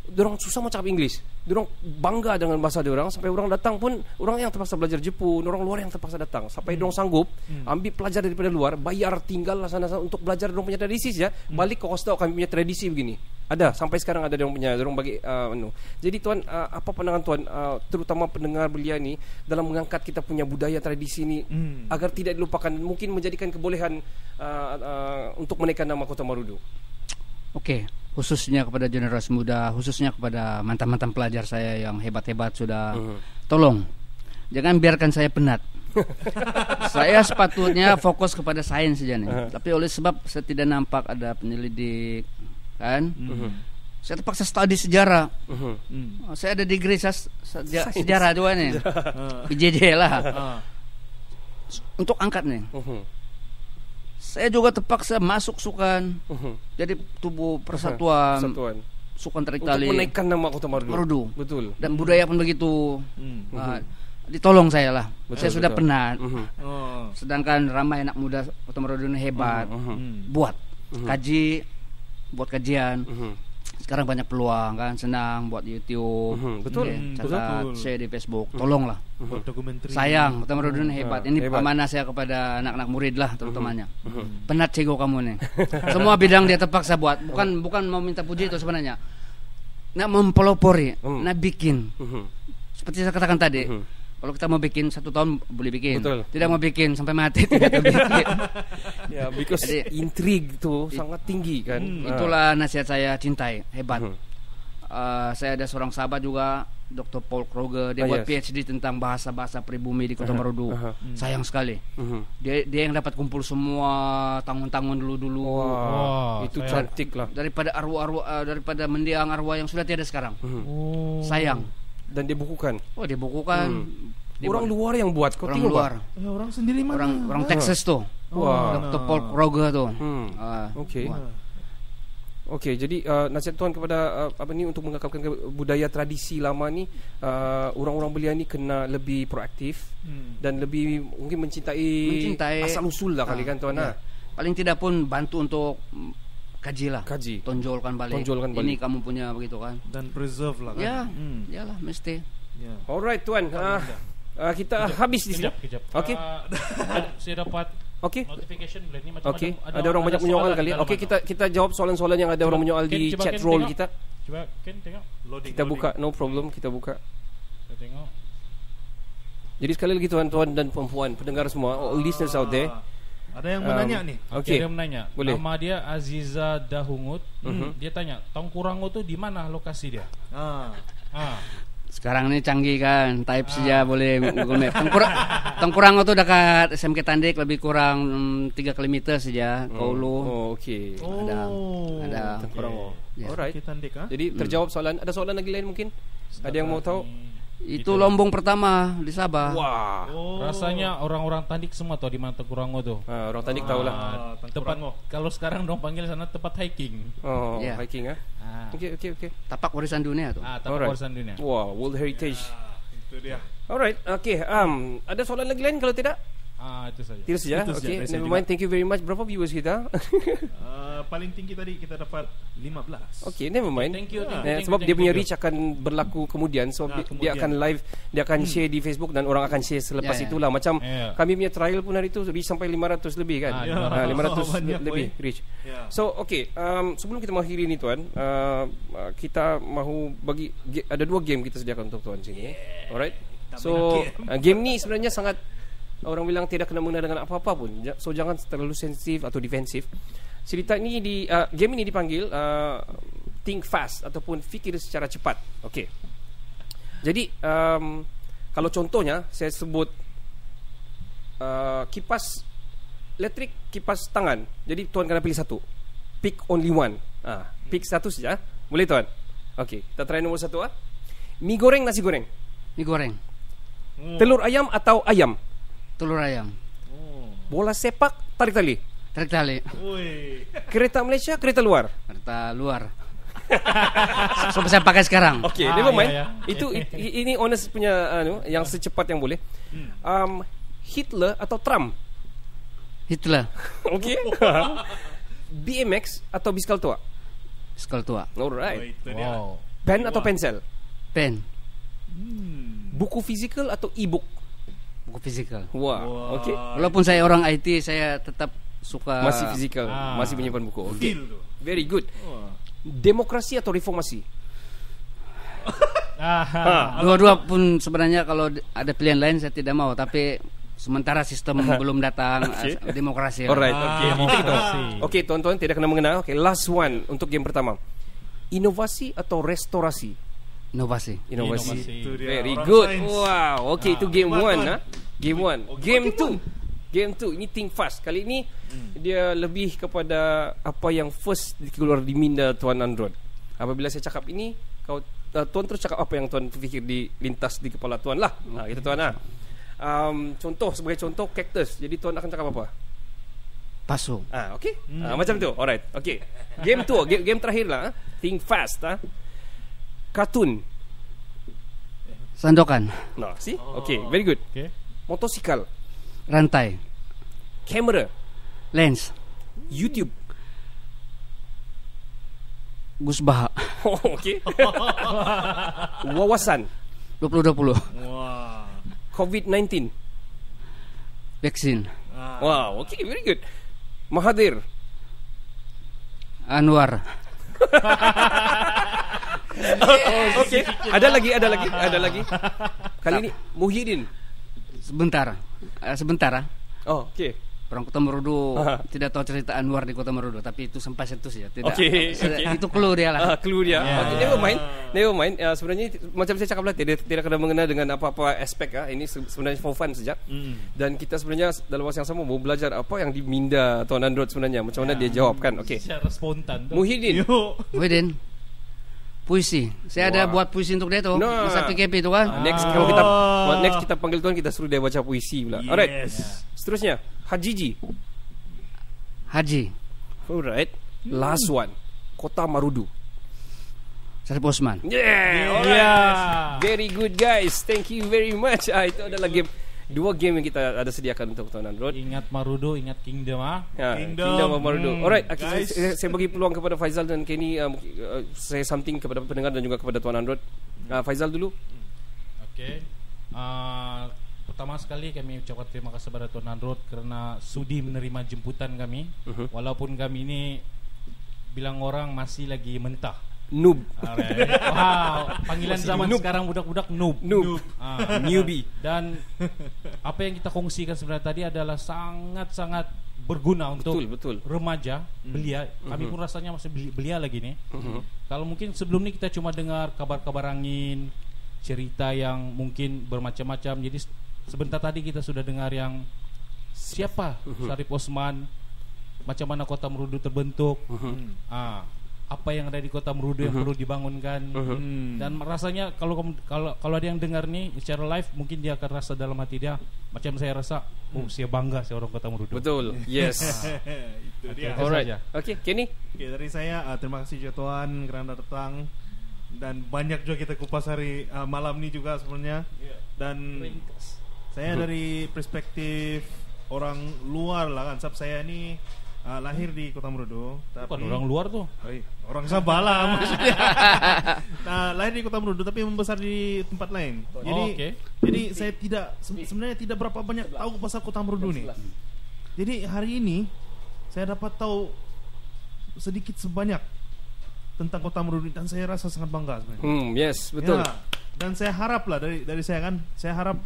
Diorang susah mau cakap Inggeris. Diorang bangga dengan bahasa diorang. Sampai orang datang pun, orang yang terpaksa belajar Jepun, orang luar yang terpaksa datang. Sampai diorang sanggup ambil pelajar daripada luar, bayar, tinggal lah sana untuk belajar diorang punya tradisi saja. Balik ke hostel, kami punya tradisi begini. Ada, sampai sekarang ada diorang punya, diorang bagi Jadi tuan, apa pandangan tuan, terutama pendengar belia ni, dalam mengangkat kita punya budaya tradisi ni agar tidak dilupakan, mungkin menjadikan kebolehan untuk menaikkan nama Kota Marudu. Oke, khususnya kepada generasi muda, khususnya kepada mantan-mantan pelajar saya yang hebat-hebat sudah, tolong jangan biarkan saya penat. Saya sepatutnya fokus kepada sains saja nih, tapi oleh sebab saya tidak nampak ada penyelidik, kan? Saya terpaksa studi sejarah. Saya ada degree sejarah juga nih, PJJ lah. Untuk angkat nih. Saya juga terpaksa masuk sukan, jadi tubuh persatuan, sukan tarik tali, untuk menaikkan nama Kota Marudu. Betul. Dan budaya pun begitu. Ditolong saya lah. Saya sudah penat. Sedangkan ramai anak muda Kota Marudu ini hebat. Buat kajian. Sekarang banyak peluang kan, senang buat YouTube. Betul. Catat, share di Facebook. Tolonglah. Dokumentari. Sayang, Kota Marudu ini hebat. Ini amanah saya kepada anak-anak murid lah terutamanya. Penat cego kamu nih. Semua bidang dia terpaksa buat. Bukan mau minta puji itu sebenarnya. Nak mempelopori, nak bikin. Seperti saya katakan tadi. Kalau kita mau bikin 1 tahun boleh bikin. Betul. Tidak mau bikin sampai mati tidak akan bikin. Ya, because intrigue tu sangat tinggi kan. Itulah nasihat saya, cintai, hebat. Saya ada seorang sahabat juga, Dr. Paul Kroger. Dia buat PhD tentang bahasa-bahasa pribumi di Kota Marudu. Sayang sekali. Dia yang dapat kumpul semua tangun-tangun dulu-dulu. Itu cantik lah. Daripada arwah-arwah, daripada mendiang arwah yang sudah tiada sekarang. Sayang. Dan dia bukukan. Dia bukukan. Orang luar yang buat. Kau Orang tengok luar. Orang sendiri mana? Orang Texas tuh. Dr. Paul Kroger tuh. Okey, jadi nasihat tuan kepada apa ni untuk mengekalkan budaya tradisi lama ni, orang-orang belia ni kena lebih proaktif dan lebih mungkin mencintai asal usul lah kali kan tuan. Paling tidak pun bantu untuk kaji. Tonjolkan balik. Ini kamu punya begitu kan. Dan preserve lah kan. Yalah mesti. Alright tuan. Kita habis di sini. Kejap. Okey. Saya dapat notification ni macam ada orang banyak menyoal kali. Okey, kita jawab soalan-soalan yang ada orang menyoal di chat roll kita. Coba Ken tengok. Kita buka, no problem, kita buka. Kita tengok. Jadi sekali lagi tuan-tuan dan puan-puan, pendengar semua, all listeners out there. Ada yang menanya nih. Okey. Ada yang menanya. Boleh. Nama dia Aziza Dahungut. Dia tanya, Tongkurango tu di mana lokasi dia? Sekarang ini canggih kan, type saja boleh Google Map. Tongkurango tu dekat SMK Tandik, lebih kurang 3 km saja. Kaulu. Okey. Ada Tongkurango. Alright. Tandik, Jadi terjawab soalan. Ada soalan lagi lain mungkin? Ada yang mau tahu? Itu lombong pertama di Sabah. Wah. Rasanya orang-orang Tandik semua tahu di mana Tongkurango tu. Orang Tandik tahulah. Tempat kalau sekarang dong panggil sana tempat hiking. Hiking Okey. Tapak warisan dunia tu. Tapak warisan dunia. Wah, World Heritage. Itu dia. Alright. Okey. Ada soalan lagi lain kalau tidak? Itu saja. Itu saja. Okey. Never mind. Thank you very much. Berapa viewers kita? Paling tinggi tadi kita dapat 15. Okey, never mind. Thank you. Sebab dia punya reach akan berlaku kemudian. So dia akan live, dia akan share di Facebook dan orang akan share selepas itulah. Macam kami punya trial pun hari itu reach sampai 500 lebih kan. 500 lebih reach. So okey, sebelum kita mengakhiri ni tuan, kita mahu bagi ada 2 game kita sediakan untuk tuan sini. Alright. So game ni sebenarnya sangat, orang bilang tidak kena mengena dengan apa-apa pun. So jangan terlalu sensitif atau defensif. Cerita ni game ini dipanggil think fast ataupun fikir secara cepat. Okey. Jadi kalau contohnya saya sebut kipas elektrik, kipas tangan. Jadi tuan kena pilih satu. Pick only one. Pick satu saja. Boleh tuan? Okey, kita try nombor 1 Mi goreng, nasi goreng. Mi goreng. Telur ayam atau ayam? Telur ayam. Bola sepak, tarik tali. Tarik tali. Kereta Malaysia, kereta luar. Kereta luar. So saya pakai sekarang. Okey, never mind. Itu ini honest punya yang secepat yang boleh. Hitler atau Trump? Hitler. Okey. BMX atau biskal tua? Biskal tua. Alright. Wow. Pen atau pensel? Pen. Buku fizikal atau e-book? Buku fizikal. Wah, okey. Walaupun saya orang IT, saya tetap suka Masih fizikal, masih menyimpan buku. Okey. Feel tu. Very good. Demokrasi atau reformasi? Dua-dua pun sebenarnya kalau ada pilihan lain saya tidak mau, tapi sementara sistem belum datang. Demokrasi. Alright, okey. demokrasi. Okey, tuan-tuan tidak kena mengenal. Okey, last one untuk game pertama. Inovasi atau restorasi? Inovasi. Inovasi. Itu dia, Very orang good. sains. Wow. Okey, itu game Hebat, 1 tuan. Game 1. Game 2. Game 2 ini think fast. Kali ini dia lebih kepada apa yang first keluar di minda Tuan Androd. Apabila saya cakap ini, kau tuan terus cakap apa yang tuan fikir di lintas di kepala tuan lah. Itu tuan lah. Contoh sebagai contoh cactus. Jadi tuan akan cakap apa? Pasu. Okey. Macam tu. Alright. Okey. Game 2, game terakhir lah. Think fast. Kartun. Sandokan. No, see? Okay, very good. Okay. Motosikal. Rantai. Kamera. Lens. YouTube. Gus Baha. Okay. Wawasan. 2020. Wah. COVID-19. Vaksin. Wow, okay, very good. Mahathir. Anwar. Okay, ada lagi. Kali ini Muhyiddin. Sebentar. Oh, okay. Orang Kota Marudu tidak tahu cerita Anwar di Kota Marudu, tapi itu sampai situ saja. Tidak. Okay. Itu clue dia lah. Clue dia. Okay, never mind. Sebenarnya macam saya cakap lah, tidak kena mengenal dengan apa-apa aspek. Ini sebenarnya for fun saja. Dan kita sebenarnya dalam masa yang sama mau belajar apa yang diminda Tuan Androd sebenarnya. Macam mana dia jawabkan. Okay. Secara spontan tu. Muhyiddin. Weden. Puisi. Saya ada buat puisi untuk dia tu. No. Masa PKP tu kan. Next kita panggil tuan, kita suruh dia baca puisi pula. Alright. Seterusnya Hajiji. Haji. Alright. Last one. Kota Marudu. Syarif Osman. Yeah. Alright. Very good guys. Thank you very much. Itu adalah dua game yang kita ada sediakan untuk Tuan Androd. Ingat Marudu, ingat Kingdom Kingdom of Marudu. Alright, saya bagi peluang kepada Faizal dan Kenny say something kepada pendengar dan juga kepada Tuan Androd. Faizal dulu. Okay. Pertama sekali kami ucapkan terima kasih kepada Tuan Androd kerana sudi menerima jemputan kami. Walaupun kami ini bilang orang masih lagi mentah. Noob. Wow, panggilan zaman noob. sekarang budak-budak noob. Newbie. Dan apa yang kita kongsikan sebenarnya tadi adalah sangat-sangat berguna untuk betul. remaja belia. Kami pun rasanya masih belia lagi nih. Kalau mungkin sebelum ini kita cuma dengar kabar-kabar angin, cerita yang mungkin bermacam-macam. Jadi sebentar tadi kita sudah dengar yang siapa Syarif Osman, macam mana Kota Marudu terbentuk, apa yang ada di Kota Marudu yang perlu dibangunkan. Dan rasanya kalau ada yang dengar nih secara live, mungkin dia akan rasa dalam hati dia macam saya rasa, saya bangga saya orang Kota Marudu. Betul. Yes. Itu dia. Alright. Okay, Kenny. Okay, dari saya terima kasih juga Tuan kerana datang, dan banyak juga kita kupas hari malam ni juga sebenarnya. Dan saya dari perspektif orang luar lah kan, sebab saya ni lahir di Kota Marudu. Bukan orang luar tuh. Orang Sabah lah maksudnya. Lahir di Kota Marudu tapi membesar di tempat lain. Jadi saya sebenarnya tidak berapa banyak tahu pasal Kota Marudu ni. Jadi hari ini saya dapat tahu sedikit sebanyak tentang Kota Marudu dan saya rasa sangat bangga sebenarnya. Yes, betul. Ya, dan saya harap lah dari saya kan, saya harap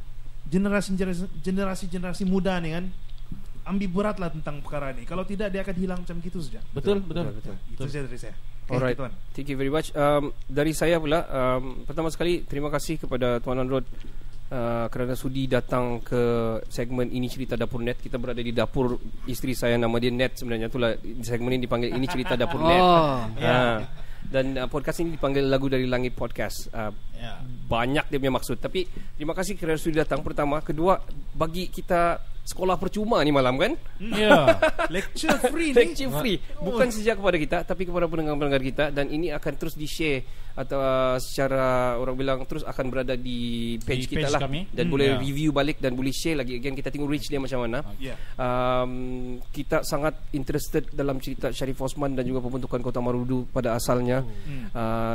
generasi muda ni kan ambil berat lah tentang perkara ni. Kalau tidak dia akan hilang macam gitu saja. Betul. Itu saja dari saya. Alright, Tuan. thank you very much. Dari saya pula, pertama sekali terima kasih kepada Tuan Androd kerana sudi datang ke segmen Ini Cerita Dapur Net. Kita berada di dapur isteri saya, nama dia Net sebenarnya. Itulah segmen ini dipanggil Ini Cerita Dapur Net. Dan podcast ini dipanggil Lagu Dari Langit Podcast. Banyak dia punya maksud. Tapi terima kasih kerana sudi datang. Pertama, kedua, bagi kita sekolah percuma ni malam kan? Lecture free ni. Lecture free. Bukan saja kepada kita, tapi kepada pendengar-pendengar kita. Dan ini akan terus di-share atau secara orang bilang terus akan berada di page kita lah kami. Dan boleh review balik dan boleh share lagi. Again, kita tengok reach dia macam mana. Kita sangat interested dalam cerita Syarif Osman dan juga pembentukan Kota Marudu pada asalnya.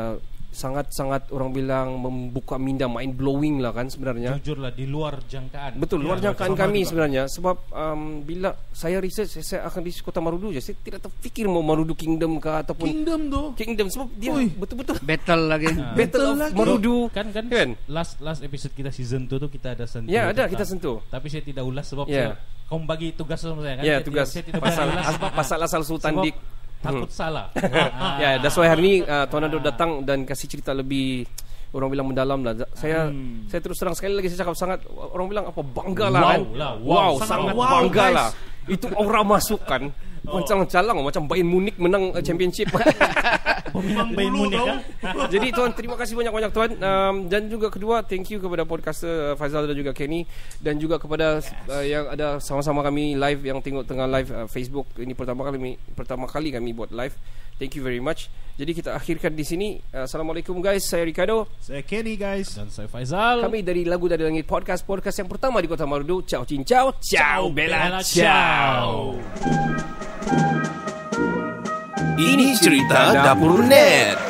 sangat-sangat orang bilang membuka minda, mind blowing lah kan sebenarnya. Jujurlah di luar jangkaan. Betul, luar jangkaan kami juga. sebenarnya. Sebab bila saya research, saya akan di Kota Marudu je. Saya tidak terfikir mau Marudu Kingdom kah ataupun Kingdom sebab dia betul-betul Battle lagi. Battle of Marudu. Kan last episode kita season 2 tu kita ada sentuh. Ya, ada kita sentuh. Tapi saya tidak ulas sebab Ya. kau bagi tugas sama saya kan. Ya, Saya tugas saya tidak pasal ulas sebab asal Sultan sebab Dik. takut salah. Ya, that's why hari ni Tuan Ando datang dan kasih cerita lebih orang bilang mendalam lah. Saya terus terang sekali lagi saya cakap sangat orang bilang apa bangga lah kan. Wow, sangat bangga guys. lah. Itu aura masuk kan. Macam calang macam Bayern Munich menang championship. Bayern Munich kan. Jadi Tuan, terima kasih banyak-banyak Tuan. Dan juga kedua, thank you kepada podcaster Faizal dan juga Kenny, dan juga kepada yang ada sama-sama kami live, yang tengok tengah live Facebook. Ini pertama kali kami buat live. Thank you very much. Jadi kita akhirkan di sini. Assalamualaikum guys. Saya Ricardo. Saya Kenny guys. Dan saya Faizal. Kami dari Lagu Dari Langit Podcast yang pertama di Kota Marudu. Ciao cin ciao. Ciao bella ciao. Ini cerita Dapur Net.